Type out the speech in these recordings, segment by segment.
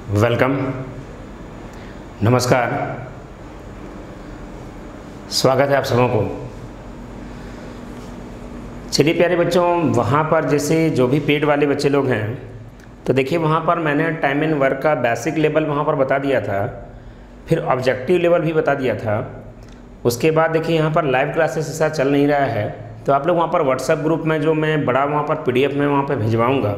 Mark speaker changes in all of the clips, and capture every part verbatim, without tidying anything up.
Speaker 1: Welcome, नमस्कार, स्वागत है आप सबों को। चलिए प्यारे बच्चों, वहाँ पर जैसे जो भी पेड वाले बच्चे लोग हैं तो देखिए वहाँ पर मैंने टाइम एंड वर्क का बेसिक लेवल वहाँ पर बता दिया था, फिर ऑब्जेक्टिव लेवल भी बता दिया था। उसके बाद देखिए यहाँ पर लाइव क्लासेस ऐसा चल नहीं रहा है, तो आप लोग वहाँ पर व्हाट्सएप ग्रुप में जो मैं बड़ा वहाँ पर पीडीएफ में वहाँ पर भिजवाऊँगा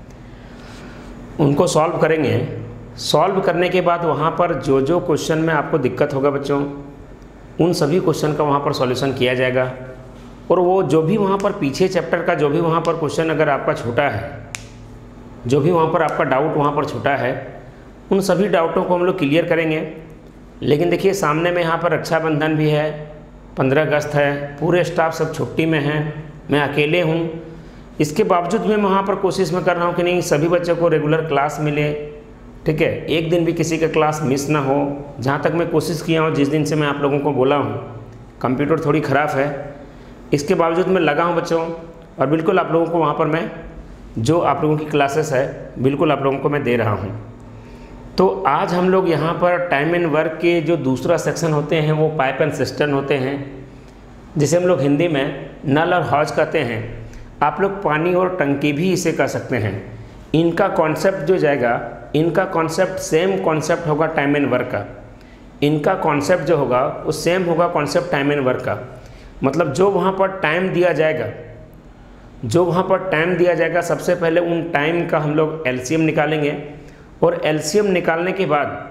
Speaker 1: उनको सॉल्व करेंगे। सॉल्व करने के बाद वहाँ पर जो जो क्वेश्चन में आपको दिक्कत होगा बच्चों, उन सभी क्वेश्चन का वहाँ पर सॉल्यूशन किया जाएगा। और वो जो भी वहाँ पर पीछे चैप्टर का जो भी वहाँ पर क्वेश्चन अगर आपका छूटा है, जो भी वहाँ पर आपका डाउट वहाँ पर छूटा है, उन सभी डाउटों को हम लोग क्लियर करेंगे। लेकिन देखिए सामने में यहाँ पर रक्षाबंधन भी है, पंद्रह अगस्त है, पूरे स्टाफ सब छुट्टी में हैं, मैं अकेले हूँ। इसके बावजूद मैं वहाँ पर कोशिश में कर रहा हूँ कि नहीं सभी बच्चों को रेगुलर क्लास मिले, ठीक है, एक दिन भी किसी का क्लास मिस ना हो। जहाँ तक मैं कोशिश किया हूँ, जिस दिन से मैं आप लोगों को बोला हूँ, कंप्यूटर थोड़ी ख़राब है, इसके बावजूद मैं लगा हूँ बच्चों, और बिल्कुल आप लोगों को वहाँ पर मैं जो आप लोगों की क्लासेस है बिल्कुल आप लोगों को मैं दे रहा हूँ। तो आज हम लोग यहाँ पर टाइम एंड वर्क के जो दूसरा सेक्शन होते हैं वो पाइप एंड सिस्टम होते हैं, जिसे हम लोग हिंदी में नल और हौज कहते हैं। आप लोग पानी और टंकी भी इसे कह सकते हैं। इनका कॉन्सेप्ट जो जाएगा, इनका कॉन्सेप्ट सेम कॉन्सेप्ट होगा टाइम एंड वर्क का। इनका कॉन्सेप्ट जो होगा वो सेम होगा कॉन्सेप्ट टाइम एंड वर्क का। मतलब जो वहाँ पर टाइम दिया जाएगा, जो वहाँ पर टाइम दिया जाएगा, सबसे पहले उन टाइम का हम लोग एलसीएम निकालेंगे। और एलसीएम निकालने के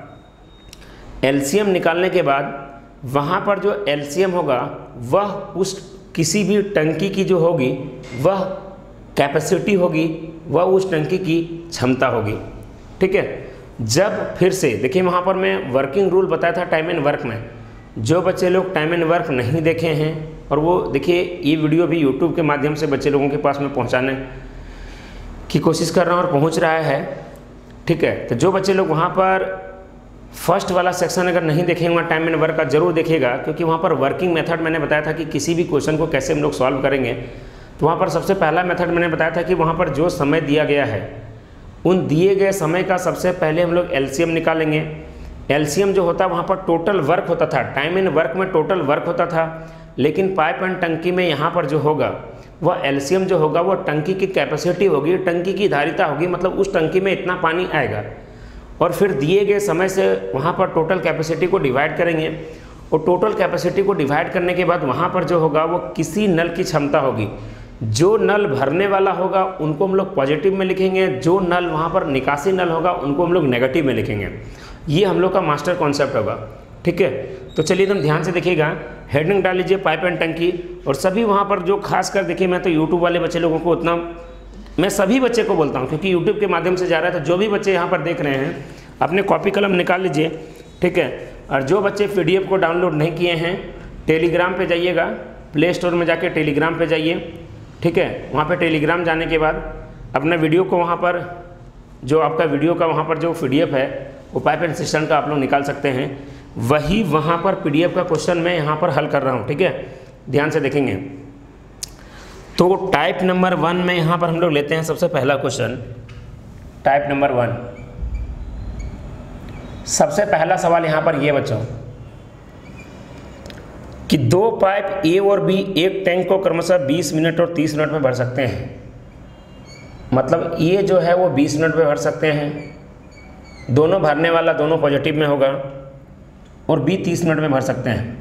Speaker 1: बाद एलसीएम निकालने के बाद वहाँ पर जो एलसीएम होगा वह उस किसी भी टंकी की जो होगी वह कैपेसिटी होगी, वह उस टंकी की क्षमता होगी, ठीक है। जब फिर से देखिए वहाँ पर मैं वर्किंग रूल बताया था टाइम एंड वर्क में। जो बच्चे लोग टाइम एंड वर्क नहीं देखे हैं, और वो देखिए ये वीडियो भी यूट्यूब के माध्यम से बच्चे लोगों के पास में पहुँचाने की कोशिश कर रहा हूँ और पहुँच रहा है, ठीक है। तो जो बच्चे लोग वहाँ पर फर्स्ट वाला सेक्शन अगर नहीं देखेंगे टाइम एंड वर्क का, जरूर देखिएगा, क्योंकि वहाँ पर वर्किंग मेथड मैंने बताया था कि किसी भी क्वेश्चन को कैसे हम लोग सॉल्व करेंगे। तो वहाँ पर सबसे पहला मेथड मैंने बताया था कि वहाँ पर जो समय दिया गया है, उन दिए गए समय का सबसे पहले हम लोग एलसीएम निकालेंगे। एलसीएम जो होता है वहाँ पर टोटल वर्क होता था, टाइम एंड वर्क में टोटल वर्क होता था, लेकिन पाइप एंड टंकी में यहाँ पर जो होगा वह एलसीएम जो होगा वो टंकी की कैपेसिटी होगी, टंकी की धारिता होगी, मतलब उस टंकी में इतना पानी आएगा। और फिर दिए गए समय से वहाँ पर टोटल कैपेसिटी को डिवाइड करेंगे, और टोटल कैपेसिटी को डिवाइड करने के बाद वहाँ पर जो होगा वो किसी नल की क्षमता होगी। जो नल भरने वाला होगा उनको हम लोग पॉजिटिव में लिखेंगे, जो नल वहाँ पर निकासी नल होगा उनको हम लोग नेगेटिव में लिखेंगे। ये हम लोग का मास्टर कॉन्सेप्ट होगा, ठीक है। तो चलिए एकदम ध्यान से देखिएगा, हेडिंग डाल लीजिए पाइप एंड टंकी। और सभी वहाँ पर जो खास कर देखिए, मैं तो यूट्यूब वाले बच्चे लोगों को उतना, मैं सभी बच्चे को बोलता हूँ क्योंकि यूट्यूब के माध्यम से जा रहा है, तो जो भी बच्चे यहाँ पर देख रहे हैं अपने कॉपी कलम निकाल लीजिए, ठीक है। और जो बच्चे पीडीएफ को डाउनलोड नहीं किए हैं, टेलीग्राम पे जाइएगा, प्ले स्टोर में जाके टेलीग्राम पे जाइए, ठीक है। वहाँ पे टेलीग्राम जाने के बाद अपना वीडियो को वहाँ पर जो आपका वीडियो का वहाँ पर जो पीडीएफ है वो पाइप एंड सिस्टम का आप लोग निकाल सकते हैं। वही वहाँ पर पीडीएफ का क्वेश्चन मैं यहाँ पर हल कर रहा हूँ, ठीक है, ध्यान से देखेंगे। तो टाइप नंबर वन में यहाँ पर हम लोग लेते हैं सबसे पहला क्वेश्चन, टाइप नंबर वन। सबसे पहला सवाल यहाँ पर ये बच्चों कि दो पाइप ए और बी एक टैंक को क्रमशः बीस मिनट और तीस मिनट में भर सकते हैं। मतलब ए जो है वो बीस मिनट में भर सकते हैं, दोनों भरने वाला दोनों पॉजिटिव में होगा, और बी तीस मिनट में भर सकते हैं।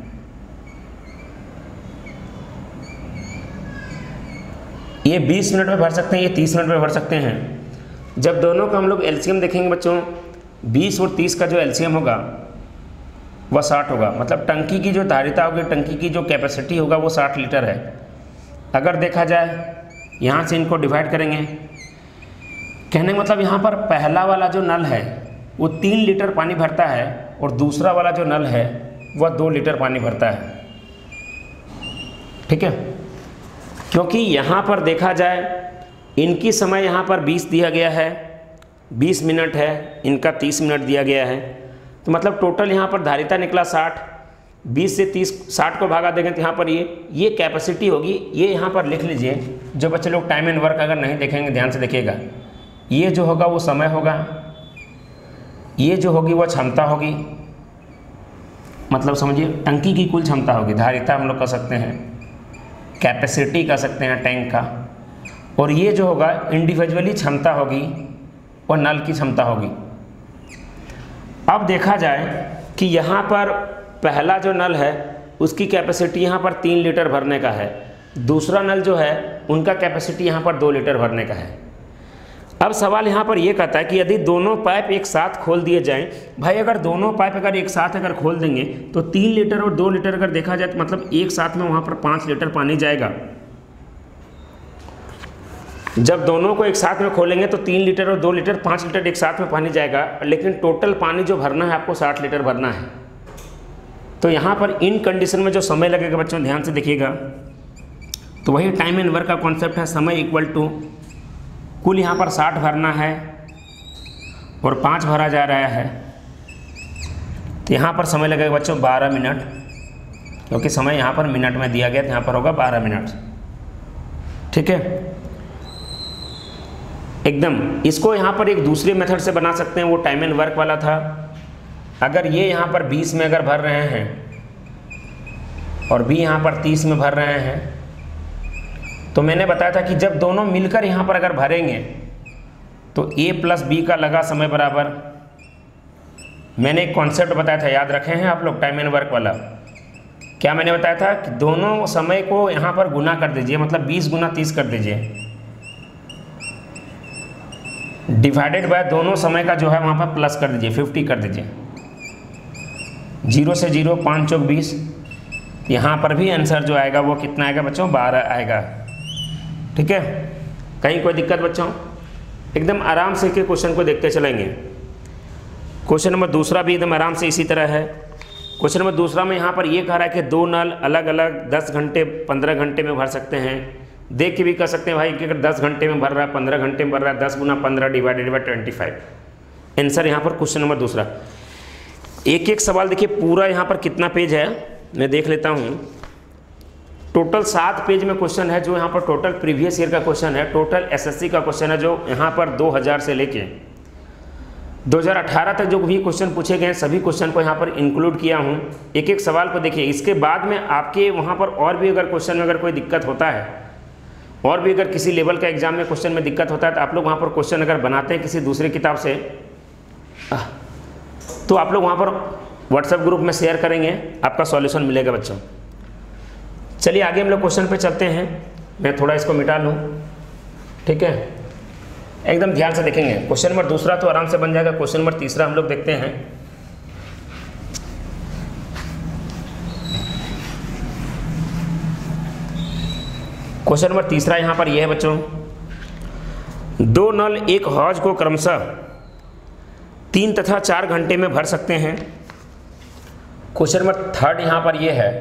Speaker 1: ये बीस मिनट में भर सकते हैं, ये तीस मिनट में भर सकते हैं। जब दोनों का हम लोग एलसीएम देखेंगे बच्चों, बीस और तीस का जो एलसीएम होगा वह साठ होगा। मतलब टंकी की जो धारिता होगी, टंकी की जो कैपेसिटी होगा वो साठ लीटर है। अगर देखा जाए यहाँ से इनको डिवाइड करेंगे, कहने का मतलब यहाँ पर पहला वाला जो नल है वो तीन लीटर पानी भरता है, और दूसरा वाला जो नल है वह दो लीटर पानी भरता है, ठीक है। क्योंकि यहाँ पर देखा जाए इनकी समय यहाँ पर बीस दिया गया है, बीस मिनट है, इनका तीस मिनट दिया गया है, तो मतलब टोटल यहाँ पर धारिता निकला साठ। बीस से तीस, साठ को भागा देंगे तो यहाँ पर ये ये कैपेसिटी होगी। ये यहाँ पर लिख लीजिए, जो बच्चे लोग टाइम एंड वर्क अगर नहीं देखेंगे ध्यान से देखिएगा, ये जो होगा वो समय होगा, ये जो होगी वो क्षमता होगी, मतलब समझिए टंकी की कुल क्षमता होगी, धारिता हम लोग कह सकते हैं, कैपेसिटी कह सकते हैं टैंक का। और ये जो होगा इंडिविजुअली क्षमता होगी और नल की क्षमता होगी। अब देखा जाए कि यहाँ पर पहला जो नल है उसकी कैपेसिटी यहाँ पर तीन लीटर भरने का है, दूसरा नल जो है उनका कैपेसिटी यहाँ पर दो लीटर भरने का है। अब सवाल यहाँ पर ये कहता है कि यदि दोनों पाइप एक साथ खोल दिए जाएं, भाई अगर दोनों पाइप अगर एक साथ अगर खोल देंगे तो तीन लीटर और दो लीटर अगर देखा जाए तो मतलब एक साथ में वहाँ पर पाँच लीटर पानी जाएगा। जब दोनों को एक साथ में खोलेंगे तो तीन लीटर और दो लीटर पाँच लीटर एक साथ में पानी जाएगा, लेकिन टोटल पानी जो भरना है आपको साठ लीटर भरना है। तो यहाँ पर इन कंडीशन में जो समय लगेगा बच्चों ध्यान से देखिएगा, तो वही टाइम एंड वर्क का कॉन्सेप्ट है, समय इक्वल टू कुल यहाँ पर साठ भरना है और पाँच भरा जा रहा है, तो यहाँ पर समय लगेगा बच्चों बारह मिनट, क्योंकि समय यहाँ पर मिनट में दिया गया तो यहाँ पर होगा बारह मिनट। ठीक है, एकदम। इसको यहाँ पर एक दूसरे मेथड से बना सकते हैं, वो टाइम एंड वर्क वाला था। अगर ये यहाँ पर बीस में अगर भर रहे हैं और बी यहाँ पर तीस में भर रहे हैं, तो मैंने बताया था कि जब दोनों मिलकर यहाँ पर अगर भरेंगे तो ए प्लस बी का लगा समय बराबर, मैंने एक कॉन्सेप्ट बताया था, याद रखे हैं आप लोग, टाइम एंड वर्क वाला। क्या मैंने बताया था कि दोनों समय को यहाँ पर गुना कर दीजिए, मतलब बीस गुना तीस कर दीजिए, डिवाइडेड बाय दोनों समय का जो है वहाँ पर प्लस कर दीजिए, फिफ्टी कर दीजिए। जीरो से जीरो, पाँच चौक बीस, यहाँ पर भी आंसर जो आएगा वो कितना आएगा बच्चों, बारह आएगा। ठीक है, कहीं कोई दिक्कत बच्चों? एकदम आराम से के क्वेश्चन को देखते चलेंगे। क्वेश्चन नंबर दूसरा भी एकदम आराम से इसी तरह है। क्वेश्चन नंबर दूसरा में यहाँ पर ये कह रहा है कि दो नल अलग अलग दस घंटे पंद्रह घंटे में भर सकते हैं। देख के भी कह सकते हैं भाई कि अगर दस घंटे में भर रहा है, पंद्रह घंटे में भर रहा है, दस गुना पंद्रह divided by twenty five. Answer यहाँ पर क्वेश्चन नंबर दूसरा। एक एक सवाल देखिए, पूरा यहाँ पर कितना पेज है मैं देख लेता हूँ। टोटल सात पेज में क्वेश्चन है, जो यहाँ पर टोटल प्रीवियस ईयर का क्वेश्चन है, टोटल एसएससी का क्वेश्चन है, जो यहाँ पर दो हज़ार से लेके दो हज़ार अठारह तक जो भी क्वेश्चन पूछे गए हैं सभी क्वेश्चन को यहाँ पर इंक्लूड किया हूँ। एक एक सवाल को देखिए। इसके बाद में आपके वहाँ पर और भी अगर क्वेश्चन में अगर कोई दिक्कत होता है, और भी अगर किसी लेवल का एग्जाम में क्वेश्चन में दिक्कत होता है, तो आप लोग वहाँ पर क्वेश्चन अगर बनाते हैं किसी दूसरी किताब से, तो आप लोग वहाँ पर व्हाट्सएप ग्रुप में शेयर करेंगे, आपका सॉल्यूशन मिलेगा बच्चों। चलिए आगे हम लोग क्वेश्चन पे चलते हैं। मैं थोड़ा इसको मिटा लूँ, ठीक है, एकदम ध्यान से देखेंगे। क्वेश्चन नंबर दूसरा तो आराम से बन जाएगा। क्वेश्चन नंबर तीसरा हम लोग देखते हैं। क्वेश्चन नंबर तीसरा यहाँ पर यह है बच्चों, दो नल एक हौज को क्रमशः तीन तथा चार घंटे में भर सकते हैं। क्वेश्चन नंबर थर्ड यहाँ पर यह है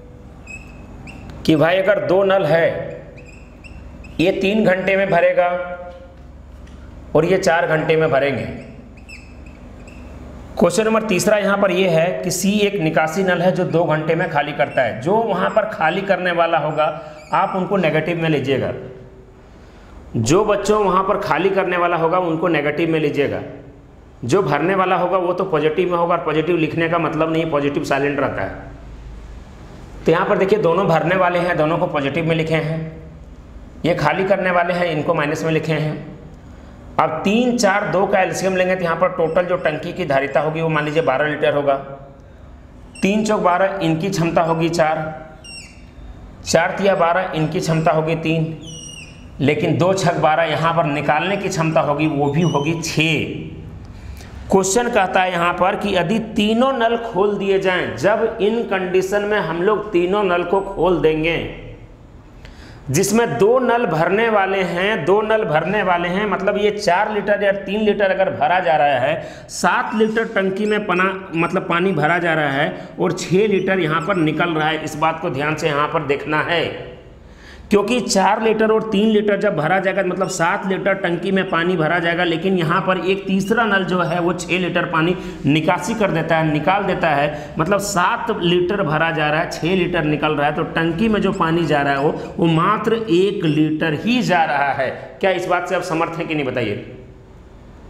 Speaker 1: कि भाई अगर दो नल है, ये तीन घंटे में भरेगा और ये चार घंटे में भरेंगे। क्वेश्चन नंबर तीसरा यहाँ पर यह है कि सी एक निकासी नल है जो दो घंटे में खाली करता है। जो वहाँ पर खाली करने वाला होगा आप उनको नेगेटिव में लीजिएगा। जो बच्चों वहाँ पर खाली करने वाला होगा उनको नेगेटिव में लीजिएगा। जो भरने वाला होगा वो तो पॉजिटिव में होगा, और पॉजिटिव लिखने का मतलब नहीं, पॉजिटिव साइलेंट रहता है। तो यहाँ पर देखिए दोनों भरने वाले हैं, दोनों को पॉजिटिव में लिखे हैं। ये खाली करने वाले हैं, इनको माइनस में लिखे हैं। अब तीन चार दो का एलसीएम लेंगे तो यहाँ पर टोटल जो टंकी की धारिता होगी वो मान लीजिए बारह लीटर होगा। तीन चौक बारह, इनकी क्षमता होगी चार, चार तिया बारह, इनकी क्षमता होगी तीन, लेकिन दो छक बारह यहाँ पर निकालने की क्षमता होगी वो भी होगी छः। क्वेश्चन कहता है यहाँ पर कि यदि तीनों नल खोल दिए जाएं, जब इन कंडीशन में हम लोग तीनों नल को खोल देंगे, जिसमें दो नल भरने वाले हैं, दो नल भरने वाले हैं, मतलब ये चार लीटर या तीन लीटर अगर भरा जा रहा है, सात लीटर टंकी में पना मतलब पानी भरा जा रहा है और छः लीटर यहाँ पर निकल रहा है। इस बात को ध्यान से यहाँ पर देखना है, क्योंकि चार लीटर और तीन लीटर जब भरा जाएगा मतलब सात लीटर टंकी में पानी भरा जाएगा, लेकिन यहाँ पर एक तीसरा नल जो है वो छः लीटर पानी निकासी कर देता है, निकाल देता है। मतलब सात लीटर भरा जा रहा है, छः लीटर निकल रहा है, तो टंकी में जो पानी जा रहा है वो वो मात्र एक लीटर ही जा रहा है। क्या इस बात से आप समर्थ हैं कि नहीं बताइए?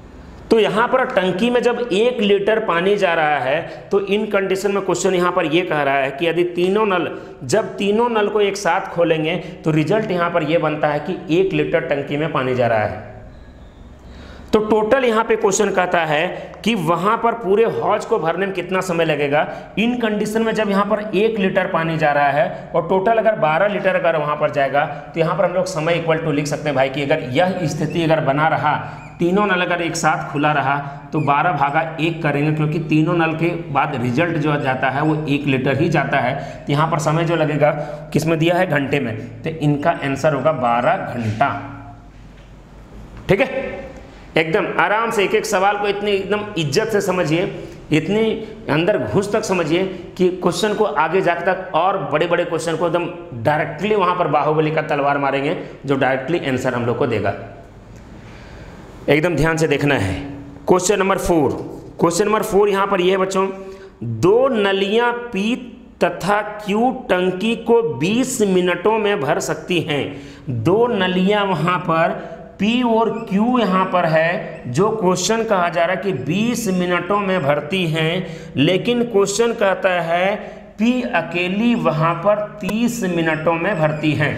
Speaker 1: तो यहाँ पर टंकी में जब एक लीटर पानी जा रहा है तो इन कंडीशन में क्वेश्चन यहाँ पर ये कह रहा है कि यदि तीनों नल जब तीनों नल को एक साथ खोलेंगे तो रिजल्ट यहाँ पर ये बनता है कि एक लीटर टंकी में पानी जा रहा है। तो टोटल यहाँ पे क्वेश्चन कहता है कि वहाँ पर पूरे हौज को भरने में कितना समय लगेगा इन कंडीशन में जब यहाँ पर एक लीटर पानी जा रहा है और टोटल अगर बारह लीटर अगर वहाँ पर जाएगा तो यहाँ पर हम लोग समय इक्वल टू लिख सकते हैं भाई कि अगर यह स्थिति अगर बना रहा, तीनों नल अगर एक साथ खुला रहा तो बारह भागा एक करेंगे, क्योंकि तीनों नल के बाद रिजल्ट जो जाता है वो एक लीटर ही जाता है। तो यहाँ पर समय जो लगेगा किस में दिया है, घंटे में, तो इनका आंसर होगा बारह घंटा। ठीक है, एकदम आराम से एक एक सवाल को इतनी एकदम इज्जत से समझिए, इतनी अंदर घुस तक समझिए कि क्वेश्चन को आगे जाकर तक और बड़े बड़े क्वेश्चन को एकदम डायरेक्टली वहां पर बाहुबली का तलवार मारेंगे जो डायरेक्टली आंसर हम लोग को देगा। एकदम ध्यान से देखना है। Question number four question number four यहाँ पर यह है बच्चों, दो नलियां पी तथा क्यू टंकी को बीस मिनटों में भर सकती हैं। दो नलियां वहां पर P और Q यहाँ पर है, जो क्वेश्चन कहा जा रहा है कि बीस मिनटों में भरती हैं, लेकिन क्वेश्चन कहता है P अकेली वहाँ पर तीस मिनटों में भरती हैं।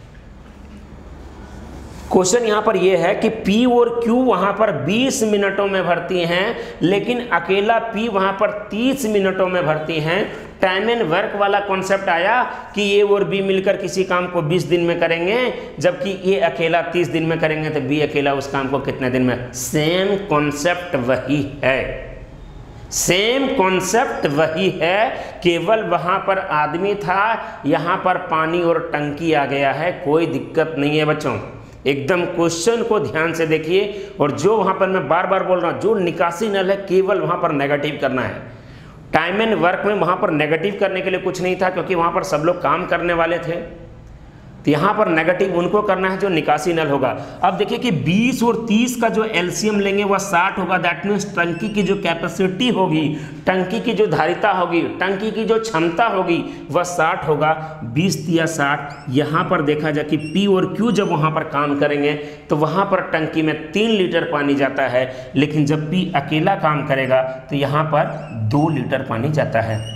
Speaker 1: क्वेश्चन यहाँ पर यह है कि P और Q वहाँ पर बीस मिनटों में भरती हैं, लेकिन अकेला P वहाँ पर तीस मिनटों में भरती हैं। टाइम एंड वर्क वाला कॉन्सेप्ट आया कि ए और बी मिलकर किसी काम को बीस दिन में करेंगे, जबकि ए अकेला तीस दिन में करेंगे, तो बी अकेला उस काम को कितने दिन में। सेम कॉन्सेप्ट वही है, सेम कॉन्सेप्ट वही है, केवल वहां पर आदमी था, यहां पर पानी और टंकी आ गया है। कोई दिक्कत नहीं है बच्चों, एकदम क्वेश्चन को ध्यान से देखिए। और जो वहां पर मैं बार बार बोल रहा हूं, जो निकासी नल है केवल वहां पर नेगेटिव करना है। टाइम एंड वर्क में वहां पर नेगेटिव करने के लिए कुछ नहीं था, क्योंकि वहां पर सब लोग काम करने वाले थे। तो यहाँ पर नेगेटिव उनको करना है जो निकासी नल होगा। अब देखिए कि बीस और तीस का जो एलसीएम लेंगे वह साठ होगा। दैट मीन्स टंकी की जो कैपेसिटी होगी, टंकी की जो धारिता होगी, टंकी की जो क्षमता होगी वह साठ होगा। बीस दिया साठ। यहाँ पर देखा जाए कि पी और क्यू जब वहाँ पर काम करेंगे तो वहाँ पर टंकी में तीन लीटर पानी जाता है, लेकिन जब पी अकेला काम करेगा तो यहाँ पर दो लीटर पानी जाता है।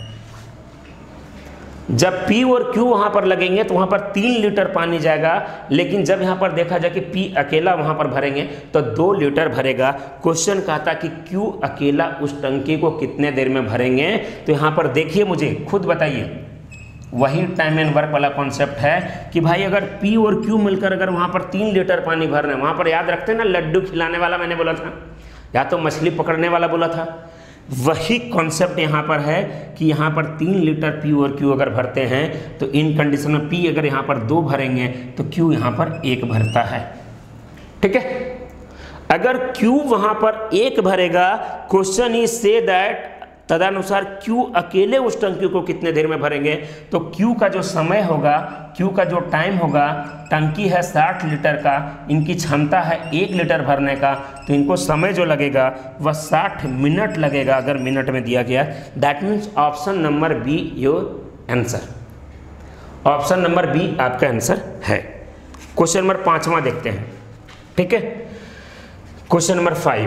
Speaker 1: जब P और Q वहां पर लगेंगे तो वहां पर तीन लीटर पानी जाएगा, लेकिन जब यहां पर देखा जाए कि P अकेला वहां पर भरेंगे तो दो लीटर भरेगा। क्वेश्चन कहता कि Q अकेला उस टंकी को कितने देर में भरेंगे। तो यहां पर देखिए, मुझे खुद बताइए, वही टाइम एंड वर्क वाला कॉन्सेप्ट है कि भाई अगर P और Q मिलकर अगर वहां पर तीन लीटर पानी भर रहे हैं, वहां पर याद रखते हैं ना लड्डू खिलाने वाला मैंने बोला था, या तो मछली पकड़ने वाला बोला था, वही कॉन्सेप्ट यहाँ पर है कि यहाँ पर तीन लीटर P और Q अगर भरते हैं तो इन कंडीशन में P अगर यहाँ पर दो भरेंगे तो Q यहाँ पर एक भरता है। ठीक है, अगर Q वहाँ पर एक भरेगा, क्वेश्चन इज से दैट तदनुसार Q अकेले उस टंकी को कितने देर में भरेंगे। तो Q का जो समय होगा, Q का जो टाइम होगा, टंकी है साठ लीटर का, इनकी क्षमता है एक लीटर भरने का, तो इनको समय जो लगेगा वह साठ मिनट लगेगा अगर मिनट में दिया गया। That means option number B your answer. Option number B आपका आंसर है। क्वेश्चन नंबर पांचवा देखते हैं। ठीक है, क्वेश्चन नंबर फाइव,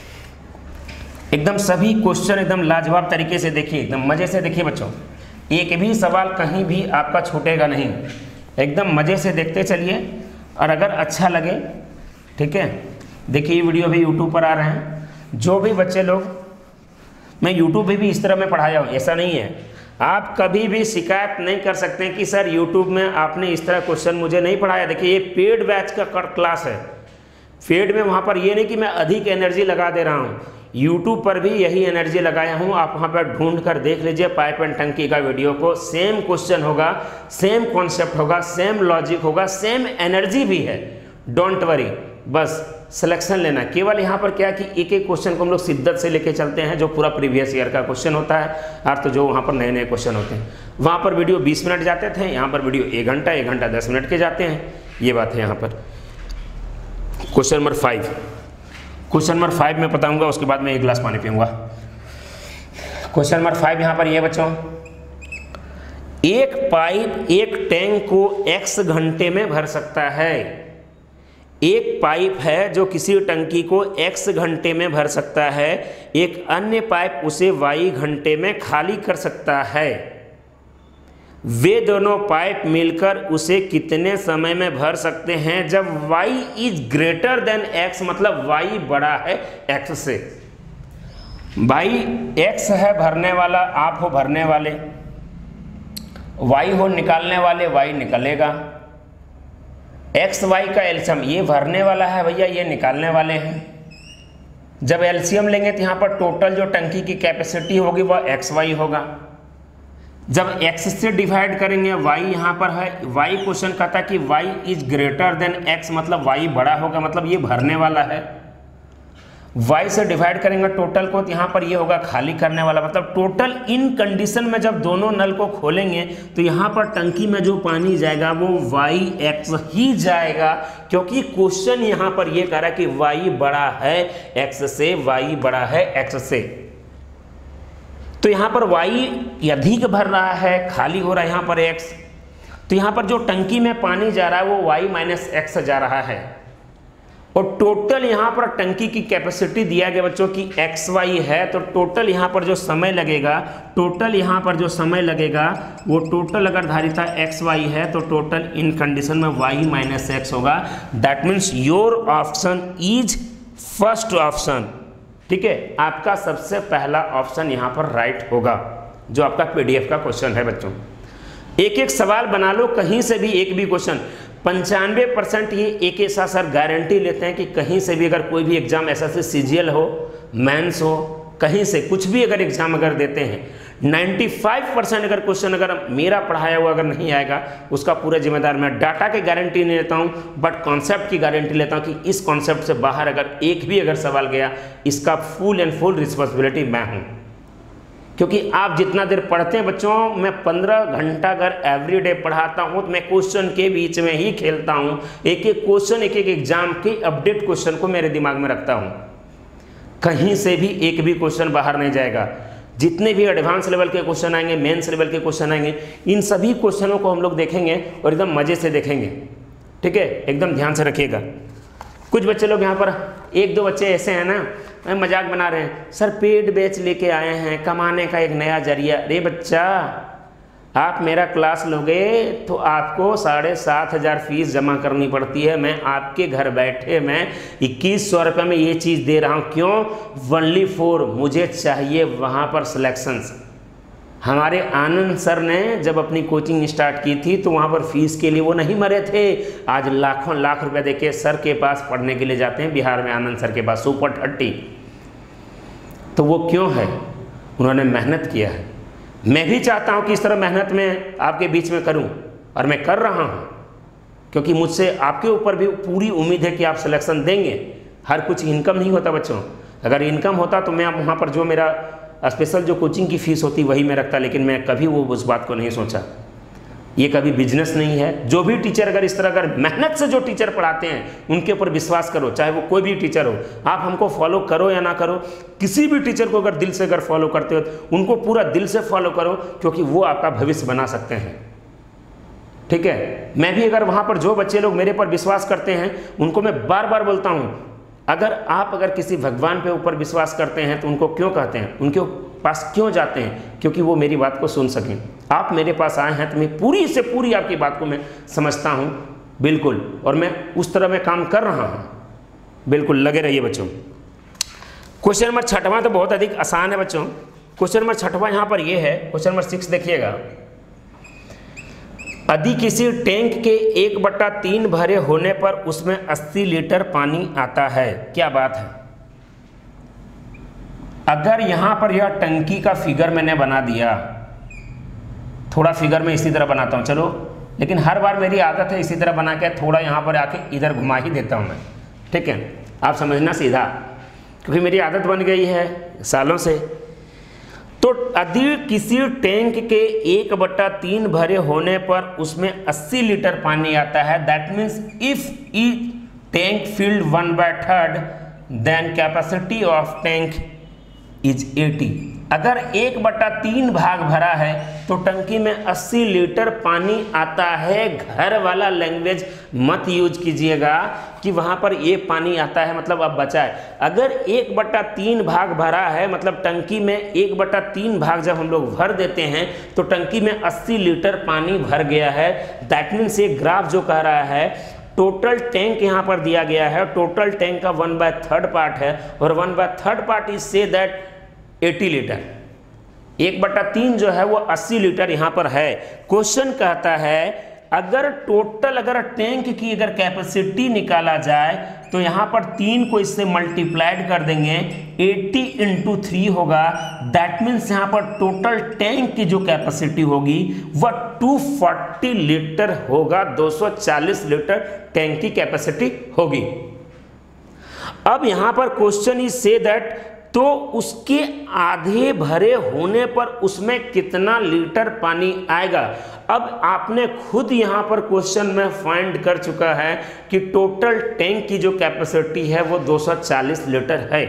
Speaker 1: एकदम सभी क्वेश्चन एकदम लाजवाब तरीके से देखिए, एकदम मजे से देखिए बच्चों, एक भी सवाल कहीं भी आपका छूटेगा नहीं। एकदम मजे से देखते चलिए, और अगर अच्छा लगे, ठीक है, देखिए ये वीडियो भी यूट्यूब पर आ रहे हैं। जो भी बच्चे लोग, मैं यूट्यूब पे भी इस तरह में पढ़ाया हूँ, ऐसा नहीं है, आप कभी भी शिकायत नहीं कर सकते कि सर यूट्यूब में आपने इस तरह क्वेश्चन मुझे नहीं पढ़ाया। देखिए ये पेड बैच का क्लास है, पेड में वहाँ पर ये नहीं कि मैं अधिक एनर्जी लगा दे रहा हूँ, यूट्यूब पर भी यही एनर्जी लगाया हूँ। आप वहाँ पर ढूंढ कर देख लीजिए पाइप एंड टंकी का वीडियो को, सेम क्वेश्चन होगा, सेम कॉन्सेप्ट होगा, सेम लॉजिक होगा, सेम एनर्जी भी है। डोंट वरी, बस सिलेक्शन लेना। केवल यहाँ पर क्या कि एक एक क्वेश्चन को हम लोग शिद्दत से लेके चलते हैं, जो पूरा प्रीवियस ईयर का क्वेश्चन होता है, और तो जो वहाँ पर नए नए क्वेश्चन होते हैं। वहाँ पर वीडियो बीस मिनट जाते थे, यहाँ पर वीडियो एक घंटा एक घंटा दस मिनट के जाते हैं। ये बात है यहाँ पर। Question number five, question number five में बताऊंगा, उसके बाद में एक गिलास पानी पीऊंगा। क्वेश्चन नंबर फाइव यहाँ पर ये बच्चों, एक पाइप एक टैंक को एक्स घंटे में भर सकता है। एक पाइप है जो किसी टंकी को x घंटे में भर सकता है, एक अन्य पाइप उसे y घंटे में खाली कर सकता है। वे दोनों पाइप मिलकर उसे कितने समय में भर सकते हैं जब y is greater than x, मतलब y बड़ा है x से। भाई x है भरने वाला, आप हो भरने वाले, y हो निकालने वाले, y निकलेगा। एक्स वाई का एलसीएम, ये भरने वाला है भैया, ये निकालने वाले हैं। जब एलसीएम लेंगे तो यहाँ पर टोटल जो टंकी की कैपेसिटी होगी वह एक्स वाई होगा। जब x से डिवाइड करेंगे, y यहाँ पर है, y क्वेश्चन कहता है कि y is greater than x, मतलब y बड़ा होगा, मतलब ये भरने वाला है। y से डिवाइड करेंगे टोटल को, तो यहाँ पर ये होगा खाली करने वाला, मतलब टोटल इन कंडीशन में जब दोनों नल को खोलेंगे तो यहाँ पर टंकी में जो पानी जाएगा वो वाई एक्स ही जाएगा, क्योंकि क्वेश्चन यहाँ पर ये कह रहा है कि y बड़ा है x से, y बड़ा है x से। तो यहाँ पर y अधिक भर रहा है, खाली हो रहा है यहाँ पर x, तो यहाँ पर जो टंकी में पानी जा रहा है वो y माइनस एक्स जा रहा है। और टोटल यहाँ पर टंकी की कैपेसिटी दिया गया बच्चों की एक्स वाई है, तो टोटल यहाँ पर जो समय लगेगा, टोटल यहाँ पर जो समय लगेगा वो टोटल अगर धारिता एक्स वाई है तो टोटल इन कंडीशन में वाई माइनस एक्स होगा। That means your option is first option. ठीक है, आपका सबसे पहला ऑप्शन यहाँ पर राइट होगा, जो आपका पीडीएफ का क्वेश्चन है बच्चों। एक एक सवाल बना लो, कहीं से भी एक भी क्वेश्चन, पंचानवे परसेंट ये एक ऐसा सर गारंटी लेते हैं कि कहीं से भी अगर कोई भी एग्जाम ऐसा से सीजीएल हो, मेंस हो, कहीं से कुछ भी अगर एग्जाम अगर देते हैं, पचानवे परसेंट अगर क्वेश्चन अगर मेरा पढ़ाया हुआ अगर नहीं आएगा उसका पूरा जिम्मेदार मैं। डाटा की गारंटी नहीं लेता हूँ, बट कॉन्सेप्ट की गारंटी लेता हूँ कि इस कॉन्सेप्ट से बाहर अगर एक भी अगर सवाल गया, इसका फुल एंड फुल रिस्पॉन्सिबिलिटी मैं हूँ। क्योंकि आप जितना देर पढ़ते हैं बच्चों, मैं पंद्रह घंटा अगर एवरी डे पढ़ाता हूँ तो मैं क्वेश्चन के बीच में ही खेलता हूँ। एक एक क्वेश्चन, एक एक एग्जाम के अपडेट क्वेश्चन को मेरे दिमाग में रखता हूँ, कहीं से भी एक भी क्वेश्चन बाहर नहीं जाएगा। जितने भी एडवांस लेवल के क्वेश्चन आएंगे, मेंस लेवल के क्वेश्चन आएंगे, इन सभी क्वेश्चनों को हम लोग देखेंगे और एकदम मज़े से देखेंगे। ठीक है, एकदम ध्यान से रखिएगा। कुछ बच्चे लोग यहाँ पर, एक दो बच्चे ऐसे हैं ना, मजाक बना रहे हैं, सर पेड बैच लेके आए हैं, कमाने का एक नया जरिया। अरे बच्चा, आप मेरा क्लास लोगे तो आपको साढ़े सात हज़ार फीस जमा करनी पड़ती है। मैं आपके घर बैठे मैं इक्कीस सौ रुपये में ये चीज़ दे रहा हूँ। क्यों? वनली फोर, मुझे चाहिए वहाँ पर सिलेक्शंस। हमारे आनंद सर ने जब अपनी कोचिंग स्टार्ट की थी तो वहाँ पर फीस के लिए वो नहीं मरे थे। आज लाखों लाख रुपए देके सर के पास पढ़ने के लिए जाते हैं, बिहार में आनंद सर के पास, सुपर थर्टी। तो वो क्यों है? उन्होंने मेहनत किया है। मैं भी चाहता हूँ कि इस तरह मेहनत में आपके बीच में करूँ, और मैं कर रहा हूँ, क्योंकि मुझसे आपके ऊपर भी पूरी उम्मीद है कि आप सिलेक्शन देंगे। हर कुछ इनकम नहीं होता बच्चों, अगर इनकम होता तो मैं वहाँ पर जो मेरा स्पेशल जो कोचिंग की फ़ीस होती वही मैं रखता, लेकिन मैं कभी वो उस बात को नहीं सोचा। ये कभी बिजनेस नहीं है। जो भी टीचर अगर इस तरह अगर मेहनत से जो टीचर पढ़ाते हैं उनके ऊपर विश्वास करो, चाहे वो कोई भी टीचर हो। आप हमको फॉलो करो या ना करो, किसी भी टीचर को अगर दिल से अगर फॉलो करते हो तो उनको पूरा दिल से फॉलो करो, क्योंकि वो आपका भविष्य बना सकते हैं। ठीक है, मैं भी अगर वहाँ पर जो बच्चे लोग मेरे पर विश्वास करते हैं उनको मैं बार बार बोलता हूँ, अगर आप अगर किसी भगवान पे ऊपर विश्वास करते हैं तो उनको क्यों कहते हैं, उनके पास क्यों जाते हैं? क्योंकि वो मेरी बात को सुन सकें। आप मेरे पास आए हैं तो मैं पूरी से पूरी आपकी बात को मैं समझता हूँ, बिल्कुल, और मैं उस तरह मैं काम कर रहा हूँ। बिल्कुल लगे रहिए बच्चों। क्वेश्चन नंबर छठवां तो बहुत अधिक आसान है बच्चों। क्वेश्चन नंबर छठवां यहाँ पर ये है, क्वेश्चन नंबर सिक्स देखिएगा। यदि किसी टैंक के एक बट्टा तीन भरे होने पर उसमें अस्सी लीटर पानी आता है, क्या बात है? अगर यहाँ पर यह टंकी का फिगर मैंने बना दिया, थोड़ा फिगर में इसी तरह बनाता हूँ, चलो, लेकिन हर बार मेरी आदत है इसी तरह बना के थोड़ा यहाँ पर आके इधर घुमा ही देता हूँ मैं। ठीक है, आप समझना सीधा, क्योंकि मेरी आदत बन गई है सालों से। तो यदि किसी टैंक के एक बट्टा तीन भरे होने पर उसमें अस्सी लीटर पानी आता है, that means if a tank filled one by third then capacity of tank is अस्सी। अगर एक बटा तीन भाग भरा है तो टंकी में अस्सी लीटर पानी आता है। घर वाला लैंग्वेज मत यूज कीजिएगा कि वहाँ पर ये पानी आता है मतलब अब बचा है। अगर एक बटा तीन भाग भरा है मतलब टंकी में एक बटा तीन भाग जब हम लोग भर देते हैं तो टंकी में अस्सी लीटर पानी भर गया है। दैट मीन्स ये ग्राफ जो कह रहा है टोटल टैंक यहाँ पर दिया गया है, टोटल टैंक का वन बाय थर्ड पार्ट है और one by third part is से दैट अस्सी लीटर। एक बटा तीन जो है वो अस्सी लीटर यहाँ पर है। क्वेश्चन कहता है अगर टोटल अगर टैंक की अगर कैपेसिटी निकाला जाए तो यहाँ पर तीन को इससे मल्टीप्लाइड कर देंगे, अस्सी इंटू थ्री होगा। दैट मीन्स यहाँ पर टोटल टैंक की जो कैपेसिटी होगी वह दो सौ चालीस लीटर होगा, दो सौ चालीस लीटर टैंक की कैपेसिटी होगी। अब यहाँ पर क्वेश्चन इज से दैट तो उसके आधे भरे होने पर उसमें कितना लीटर पानी आएगा। अब आपने खुद यहाँ पर क्वेश्चन में फाइंड कर चुका है कि टोटल टैंक की जो कैपेसिटी है वो दो सौ चालीस लीटर है।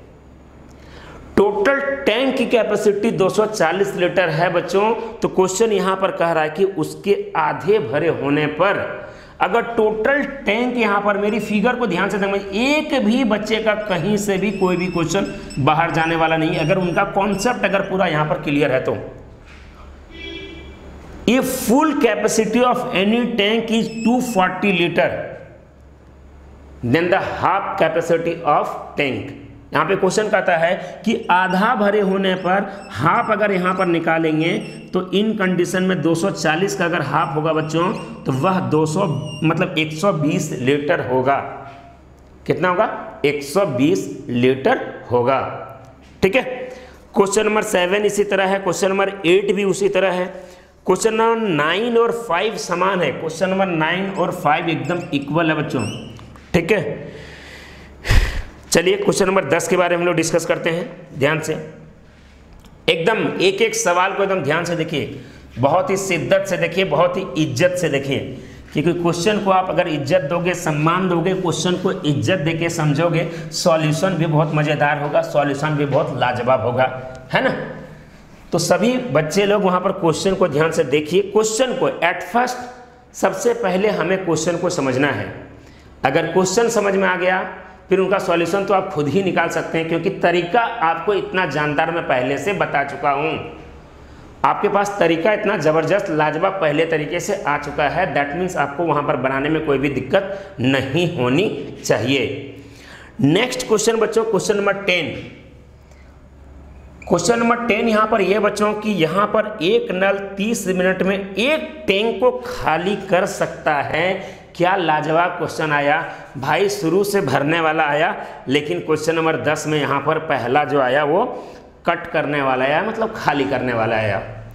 Speaker 1: टोटल टैंक की कैपेसिटी दो सौ चालीस लीटर है बच्चों। तो क्वेश्चन यहाँ पर कह रहा है कि उसके आधे भरे होने पर अगर टोटल टैंक यहाँ पर, मेरी फिगर को ध्यान से देखना, एक भी बच्चे का कहीं से भी कोई भी क्वेश्चन बाहर जाने वाला नहीं अगर उनका कॉन्सेप्ट अगर पूरा यहाँ पर क्लियर है तो। ये full capacity of any tank is two forty litre then the half capacity of tank. यहाँ पे क्वेश्चन कहता है कि आधा भरे होने पर हाफ अगर यहाँ पर निकालेंगे तो इन कंडीशन में दो सौ चालीस का अगर हाफ होगा बच्चों तो वह दो सौ मतलब एक सौ बीस लीटर होगा। कितना होगा? एक सौ बीस लीटर होगा। ठीक है। क्वेश्चन नंबर सेवन इसी तरह है, क्वेश्चन नंबर एट भी उसी तरह है, क्वेश्चन नंबर नाइन और फाइव समान है। क्वेश्चन नंबर नाइन और फाइव एकदम इक्वल है बच्चों। ठीक है। चलिए क्वेश्चन नंबर दस के बारे में हम लोग डिस्कस करते हैं ध्यान से। एकदम एक एक सवाल को एकदम ध्यान से देखिए, बहुत ही शिद्दत से देखिए, बहुत ही इज्जत से देखिए, क्योंकि क्वेश्चन को आप अगर इज्जत दोगे, सम्मान दोगे, क्वेश्चन को इज्जत देके समझोगे, सॉल्यूशन भी बहुत मज़ेदार होगा, सॉल्यूशन भी बहुत लाजवाब होगा, है ना। तो सभी बच्चे लोग वहाँ पर क्वेश्चन को ध्यान से देखिए। क्वेश्चन को एट फर्स्ट सबसे पहले हमें क्वेश्चन को समझना है। अगर क्वेश्चन समझ में आ गया फिर उनका सॉल्यूशन तो आप खुद ही निकाल सकते हैं, क्योंकि तरीका आपको इतना जानदार मैं पहले से बता चुका हूँ। आपके पास तरीका इतना ज़बरदस्त लाजवाब पहले तरीके से आ चुका है। दैट मीन्स आपको वहाँ पर बनाने में कोई भी दिक्कत नहीं होनी चाहिए। नेक्स्ट क्वेश्चन बच्चों, question number ten. Question number ten यहाँ पर यह बच्चों कि यहाँ पर एक नल तीस मिनट में एक टैंक को खाली कर सकता है। क्या लाजवाब क्वेश्चन आया भाई, शुरू से भरने वाला आया, लेकिन क्वेश्चन नंबर दस में यहाँ पर पहला जो आया वो कट करने वाला आया, मतलब खाली करने वाला आया।